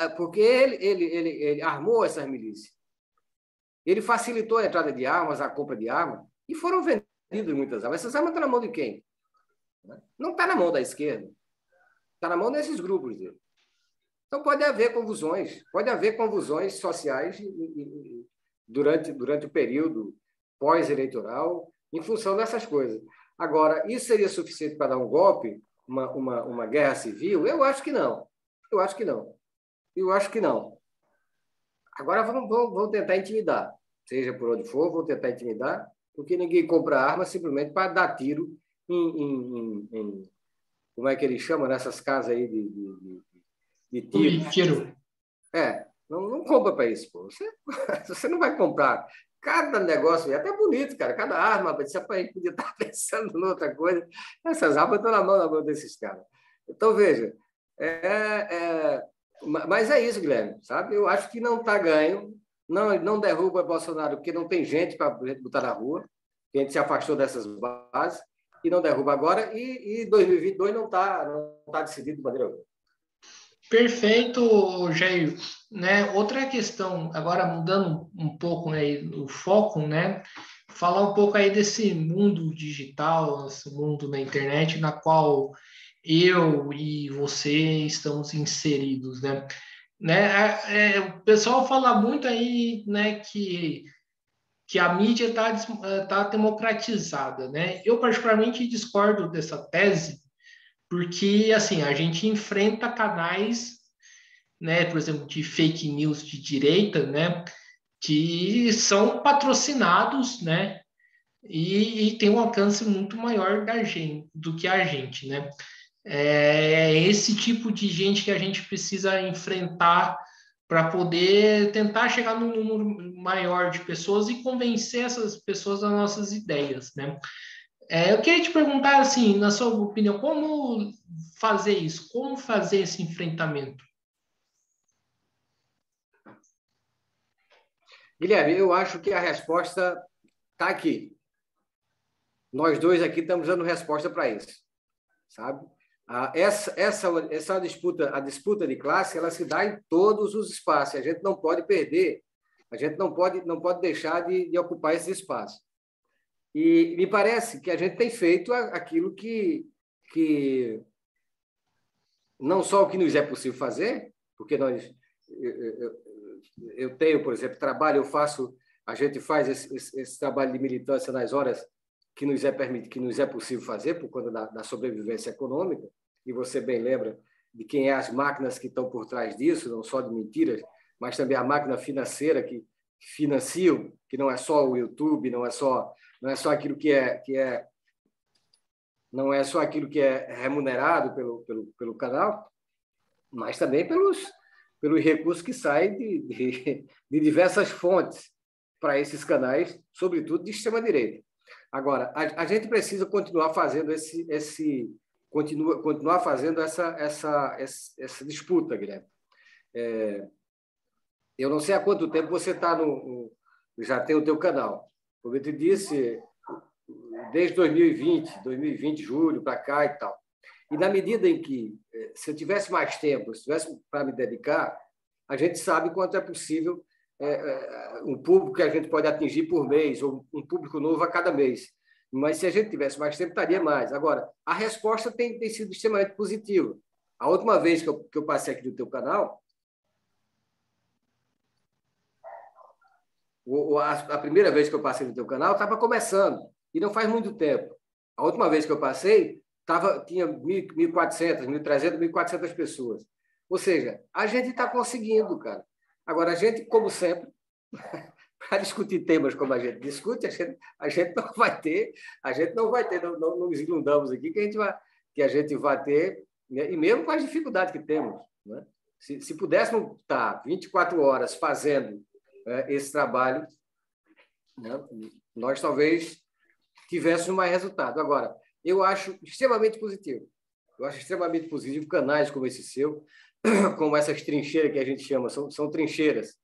ele armou essas milícias. Ele facilitou a entrada de armas, a compra de armas, e foram vendidas muitas armas. Essas armas estão na mão de quem? Não está na mão da esquerda. Está na mão desses grupos dele. Então, pode haver convulsões sociais durante o período pós-eleitoral, em função dessas coisas. Agora, isso seria suficiente para dar um golpe, uma guerra civil? Eu acho que não. Eu acho que não. Agora vamos tentar intimidar. Seja por onde for, vão tentar intimidar, porque ninguém compra arma simplesmente para dar tiro em como é que eles chamam nessas casas aí de tiro. Não compra para isso, pô. Você não vai comprar. Cada negócio, é até bonito, cara. Cada arma, você podia estar pensando em outra coisa. Essas armas estão na mão desses caras. Então, veja, mas é isso, Guilherme, sabe? Eu acho que não está ganho, não derruba Bolsonaro, porque não tem gente para botar na rua, que a gente se afastou dessas bases, e não derruba agora, e 2022 não tá decidido de maneira alguma. Perfeito, Jair. Né? Outra questão, agora mudando um pouco, né, o foco, né? Falar um pouco aí desse mundo digital, esse mundo na internet, na qual eu e você estamos inseridos, né? O pessoal fala muito aí, né, que a mídia está democratizada, né? Eu particularmente discordo dessa tese, porque assim a gente enfrenta canais, né, por exemplo, de fake news de direita, né, que são patrocinados, né, e tem um alcance muito maior do que a gente, né? É esse tipo de gente que a gente precisa enfrentar para poder tentar chegar num número maior de pessoas e convencer essas pessoas das nossas ideias, né? Eu queria te perguntar, assim, na sua opinião, como fazer isso? Como fazer esse enfrentamento? Guilherme, eu acho que a resposta está aqui. Nós dois aqui estamos dando resposta para isso, sabe? Essa disputa, a disputa de classe, ela se dá em todos os espaços. A gente não pode perder, a gente não pode deixar de ocupar esse espaço. E me parece que a gente tem feito aquilo que não só o que nos é possível fazer, porque eu tenho, por exemplo, trabalho, a gente faz esse trabalho de militância nas horas que nos é possível fazer por conta da sobrevivência econômica, e você bem lembra de quem é as máquinas que estão por trás disso, não só de mentiras, mas também a máquina financeira que financiam, que não é só o YouTube, não é só aquilo não é só aquilo que é remunerado pelo canal, mas também pelos recursos que saem de diversas fontes para esses canais, sobretudo de extrema-direita. Agora, a gente precisa continuar fazendo continuar fazendo essa disputa, Guilherme. Eu não sei há quanto tempo você já tem o teu canal. Como eu te disse, desde 2020, julho para cá e tal. E na medida em que, se eu tivesse mais tempo, se tivesse para me dedicar, a gente sabe quanto é possível um público que a gente pode atingir por mês, ou um público novo a cada mês. Mas se a gente tivesse mais tempo, estaria mais. Agora, a resposta tem sido extremamente positiva. A última vez que eu passei aqui no teu canal, a primeira vez que eu passei no teu canal, estava começando, e não faz muito tempo. A última vez que eu passei, tinha 1.400, 1.300, 1.400 pessoas. Ou seja, a gente está conseguindo, cara. Agora, a gente, como sempre, para discutir temas como a gente discute, a gente não vai ter, não nos iludamos aqui que a gente vai ter, né? E mesmo com as dificuldades que temos, né? Se pudéssemos estar 24 horas fazendo esse trabalho, né, nós talvez tivéssemos mais resultado. Agora, eu acho extremamente positivo. Eu acho extremamente positivo canais como esse seu, como essas trincheiras que a gente chama, são trincheiras.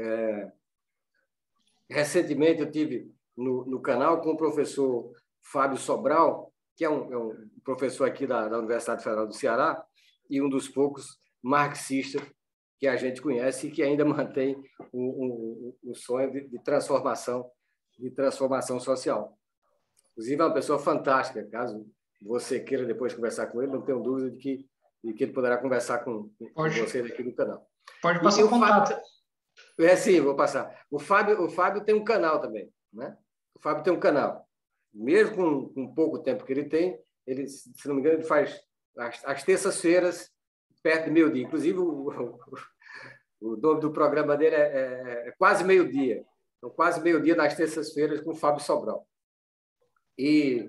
Recentemente eu tive no canal com o professor Fábio Sobral, que é um professor aqui da Universidade Federal do Ceará e um dos poucos marxistas que a gente conhece e que ainda mantém um sonho de transformação social. Inclusive, é uma pessoa fantástica. Caso você queira depois conversar com ele, não tenho dúvida de que ele poderá conversar com você aqui no canal. Pode passar o contato. Sim, vou passar. O Fábio tem um canal também, né? O Fábio tem um canal. Mesmo com pouco tempo que ele tem, ele, se não me engano, ele faz às terças-feiras, perto de meio-dia. Inclusive, o nome do programa dele é Quase Meio-Dia. Então, Quase Meio-Dia nas terças-feiras com o Fábio Sobral. E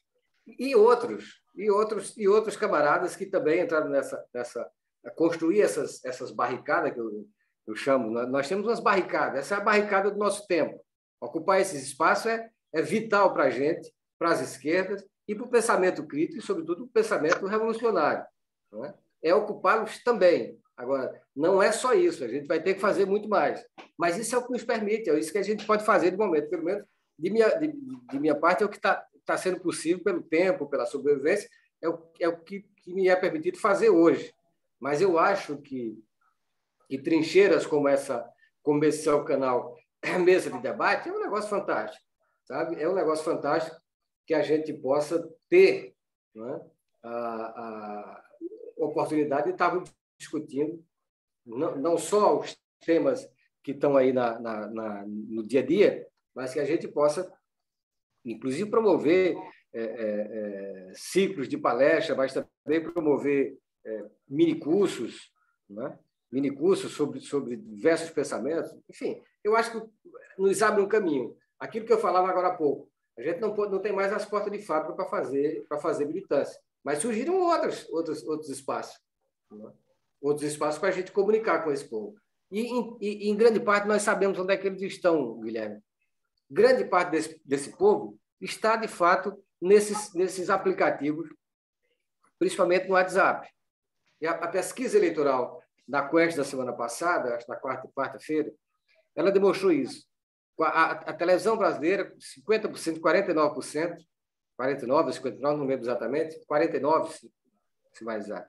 outros camaradas que também entraram a construir essas barricadas que eu chamo. Nós temos umas barricadas. Essa é a barricada do nosso tempo. Ocupar esses espaços é vital para a gente, para as esquerdas e para o pensamento crítico e, sobretudo, o pensamento revolucionário. Não é? Ocupá-los também. Agora, não é só isso. A gente vai ter que fazer muito mais. Mas isso é o que nos permite, é isso que a gente pode fazer de momento. Pelo menos, de minha parte, é o que está sendo possível pelo tempo, pela sobrevivência, é o que me é permitido fazer hoje. Mas eu acho que trincheiras como esse seu canal, Mesa de Debate, é um negócio fantástico, sabe? É um negócio fantástico que a gente possa ter, né, a oportunidade de estar discutindo não só os temas que estão aí no dia a dia, mas que a gente possa, inclusive, promover ciclos de palestra, mas também promover minicursos, né? Minicursos sobre diversos pensamentos. Enfim, eu acho que nos abre um caminho. Aquilo que eu falava agora há pouco, a gente não tem mais as portas de fábrica para fazer militância, mas surgiram outros espaços, né? Outros espaços para a gente comunicar com esse povo. E, em grande parte, nós sabemos onde é que eles estão, Guilherme. Grande parte desse povo está, de fato, nesses aplicativos, principalmente no WhatsApp. E a pesquisa eleitoral da Quest da semana passada, acho que na quarta-feira, ela demonstrou isso. A televisão brasileira, 50%, 49%, 49, 59, não lembro exatamente, 49, se mais exato.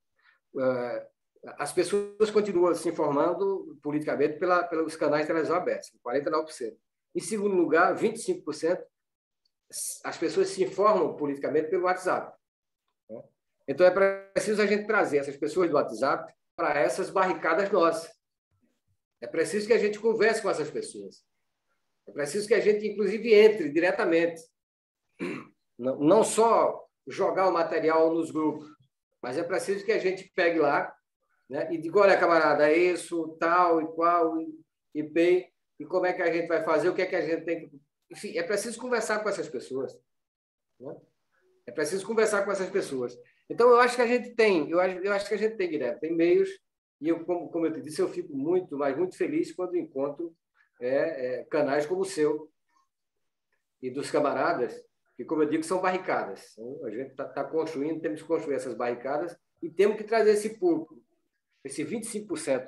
As pessoas continuam se informando politicamente pelos canais de televisão abertos, 49%. Em segundo lugar, 25%, as pessoas se informam politicamente pelo WhatsApp. Então, é preciso a gente trazer essas pessoas do WhatsApp para essas barricadas nossas. É preciso que a gente converse com essas pessoas. É preciso que a gente, inclusive, entre diretamente. Não só jogar o material nos grupos, mas é preciso que a gente pegue lá, né, e diga, olha, camarada, é isso, tal e qual, IP, e como é que a gente vai fazer, o que é que a gente tem que... Enfim, é preciso conversar com essas pessoas. Né? É preciso conversar com essas pessoas. Então, eu acho que a gente tem, Guilherme, tem meios, e eu, como eu te disse, eu fico muito, mas muito feliz quando encontro canais como o seu e dos camaradas, que, como eu digo, são barricadas. Então, a gente está construindo, temos que construir essas barricadas e temos que trazer esse público, esse 25%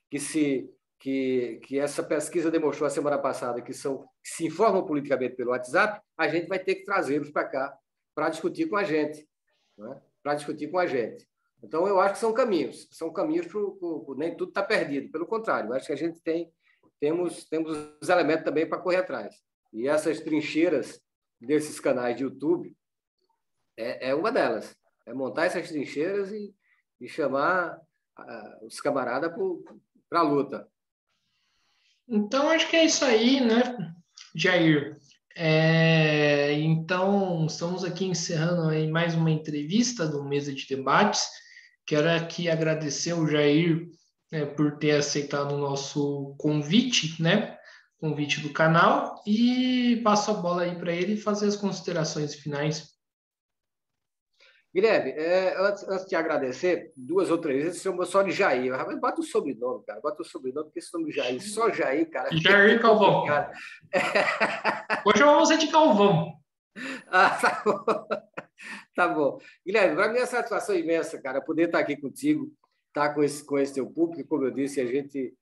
que essa pesquisa demonstrou a semana passada, que se informam politicamente pelo WhatsApp, a gente vai ter que trazê-los para cá para discutir com a gente. Né? Para discutir com a gente. Então, eu acho que são caminhos nem tudo está perdido, pelo contrário, eu acho que a gente temos os elementos também para correr atrás. E essas trincheiras desses canais de YouTube é uma delas. É montar essas trincheiras e chamar os camaradas para a luta. Então, acho que é isso aí, né, Jair? Então, estamos aqui encerrando aí mais uma entrevista do Mesa de Debates. Quero aqui agradecer o Jair, né, por ter aceitado o nosso convite, né? Convite do canal, e passo a bola aí para ele fazer as considerações finais. Guilherme, antes de agradecer, 2 ou 3 vezes, você chamou só de Jair. Bota o sobrenome, cara. Bota o sobrenome, porque esse nome Jair, só Jair, cara. Jair Calvão. Vou chamar você de Calvão. Tá bom. Tá bom. Guilherme, para mim é uma satisfação imensa, cara, poder estar aqui contigo, estar com esse teu público. Como eu disse, a gente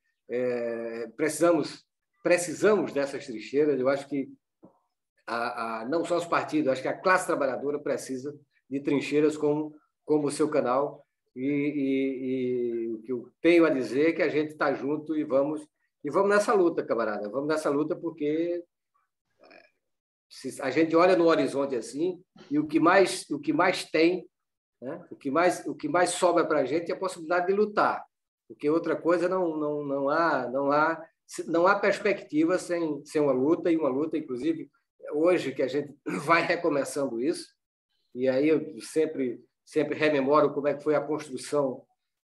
precisamos dessas trincheiras. Eu acho que não só os partidos, acho que a classe trabalhadora precisa de trincheiras como o seu canal. E o que eu tenho a dizer é que a gente está junto e vamos nessa luta, camarada. Vamos nessa luta porque a gente olha no horizonte assim e o que mais tem, né? O que mais sobra para a gente é a possibilidade de lutar, porque outra coisa não há perspectiva sem uma luta, e uma luta, inclusive, hoje que a gente vai recomeçando isso, e aí eu sempre rememoro como é que foi a construção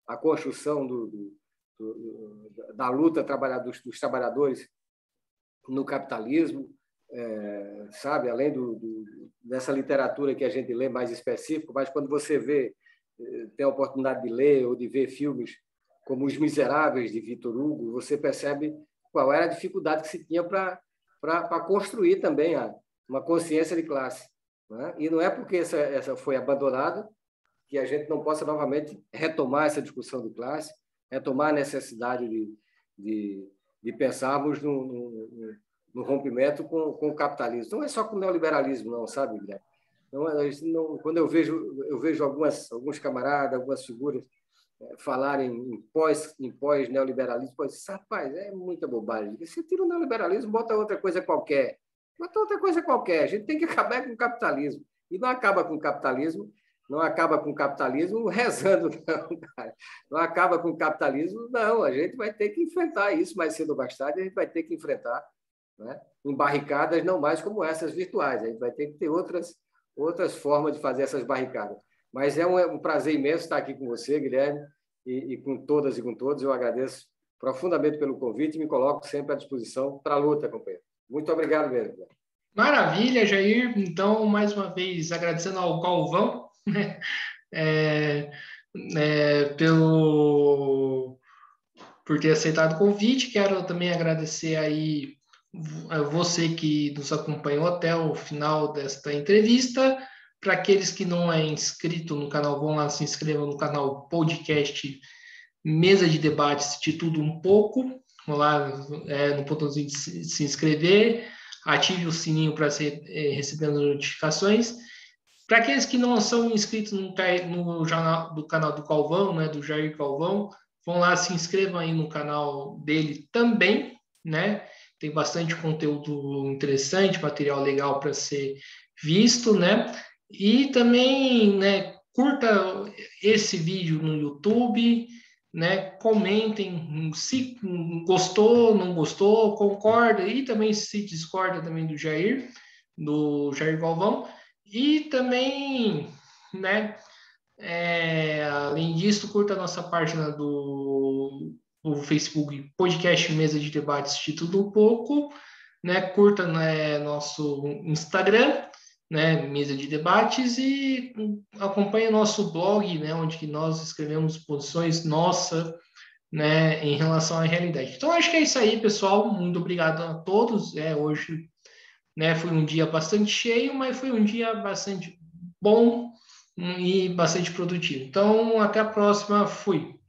da luta dos trabalhadores no capitalismo, sabe, além dessa literatura que a gente lê mais específico, mas quando você tem a oportunidade de ler ou de ver filmes como Os Miseráveis, de Victor Hugo, você percebe qual era a dificuldade que se tinha para construir também uma consciência de classe. Né? E não é porque essa foi abandonada que a gente não possa novamente retomar essa discussão de classe, retomar a necessidade de pensarmos no rompimento com o capitalismo. Não é só com o neoliberalismo, não, sabe, Guilherme? Quando eu vejo alguns camaradas, algumas figuras falarem em pós-neoliberalismo, rapaz, é muita bobagem. Você tira o neoliberalismo, bota outra coisa qualquer. A gente tem que acabar com o capitalismo. E não acaba com o capitalismo rezando, não, cara. Não acaba com o capitalismo, não. A gente vai ter que enfrentar isso mais cedo ou mais tarde, a gente vai ter que enfrentar, né, em barricadas não mais como essas virtuais. A gente vai ter que ter outras formas de fazer essas barricadas. Mas é um prazer imenso estar aqui com você, Guilherme, e com todas e com todos. Eu agradeço profundamente pelo convite e me coloco sempre à disposição para a luta, companheiro. Muito obrigado mesmo. Maravilha, Jair. Então, mais uma vez, agradecendo ao Galvão, né, por ter aceitado o convite. Quero também agradecer aí você que nos acompanhou até o final desta entrevista. Para aqueles que não é inscrito no canal, vão lá, se inscrevam no canal podcast Mesa de Debates de Tudo Um Pouco. Vão lá no botãozinho de se inscrever, ative o sininho para receber as notificações. Para aqueles que não são inscritos no jornal do canal do Calvão, né, do Jair Calvão, vão lá, se inscrevam aí no canal dele também, né? Tem bastante conteúdo interessante, material legal para ser visto, né? E também, né, curta esse vídeo no YouTube, né? Comentem se gostou, não gostou, concorda e também se discorda também do Jair Galvão. E também, né, além disso, curta a nossa página do Facebook Podcast Mesa de Debates de Tudo Um Pouco, né, curta, né, nosso Instagram, né, Mesa de Debates, e acompanhe nosso blog, né, onde que nós escrevemos posições nossas, né, em relação à realidade. Então, acho que é isso aí, pessoal. Muito obrigado a todos. Hoje, né, foi um dia bastante cheio, mas foi um dia bastante bom e bastante produtivo. Então, até a próxima. Fui.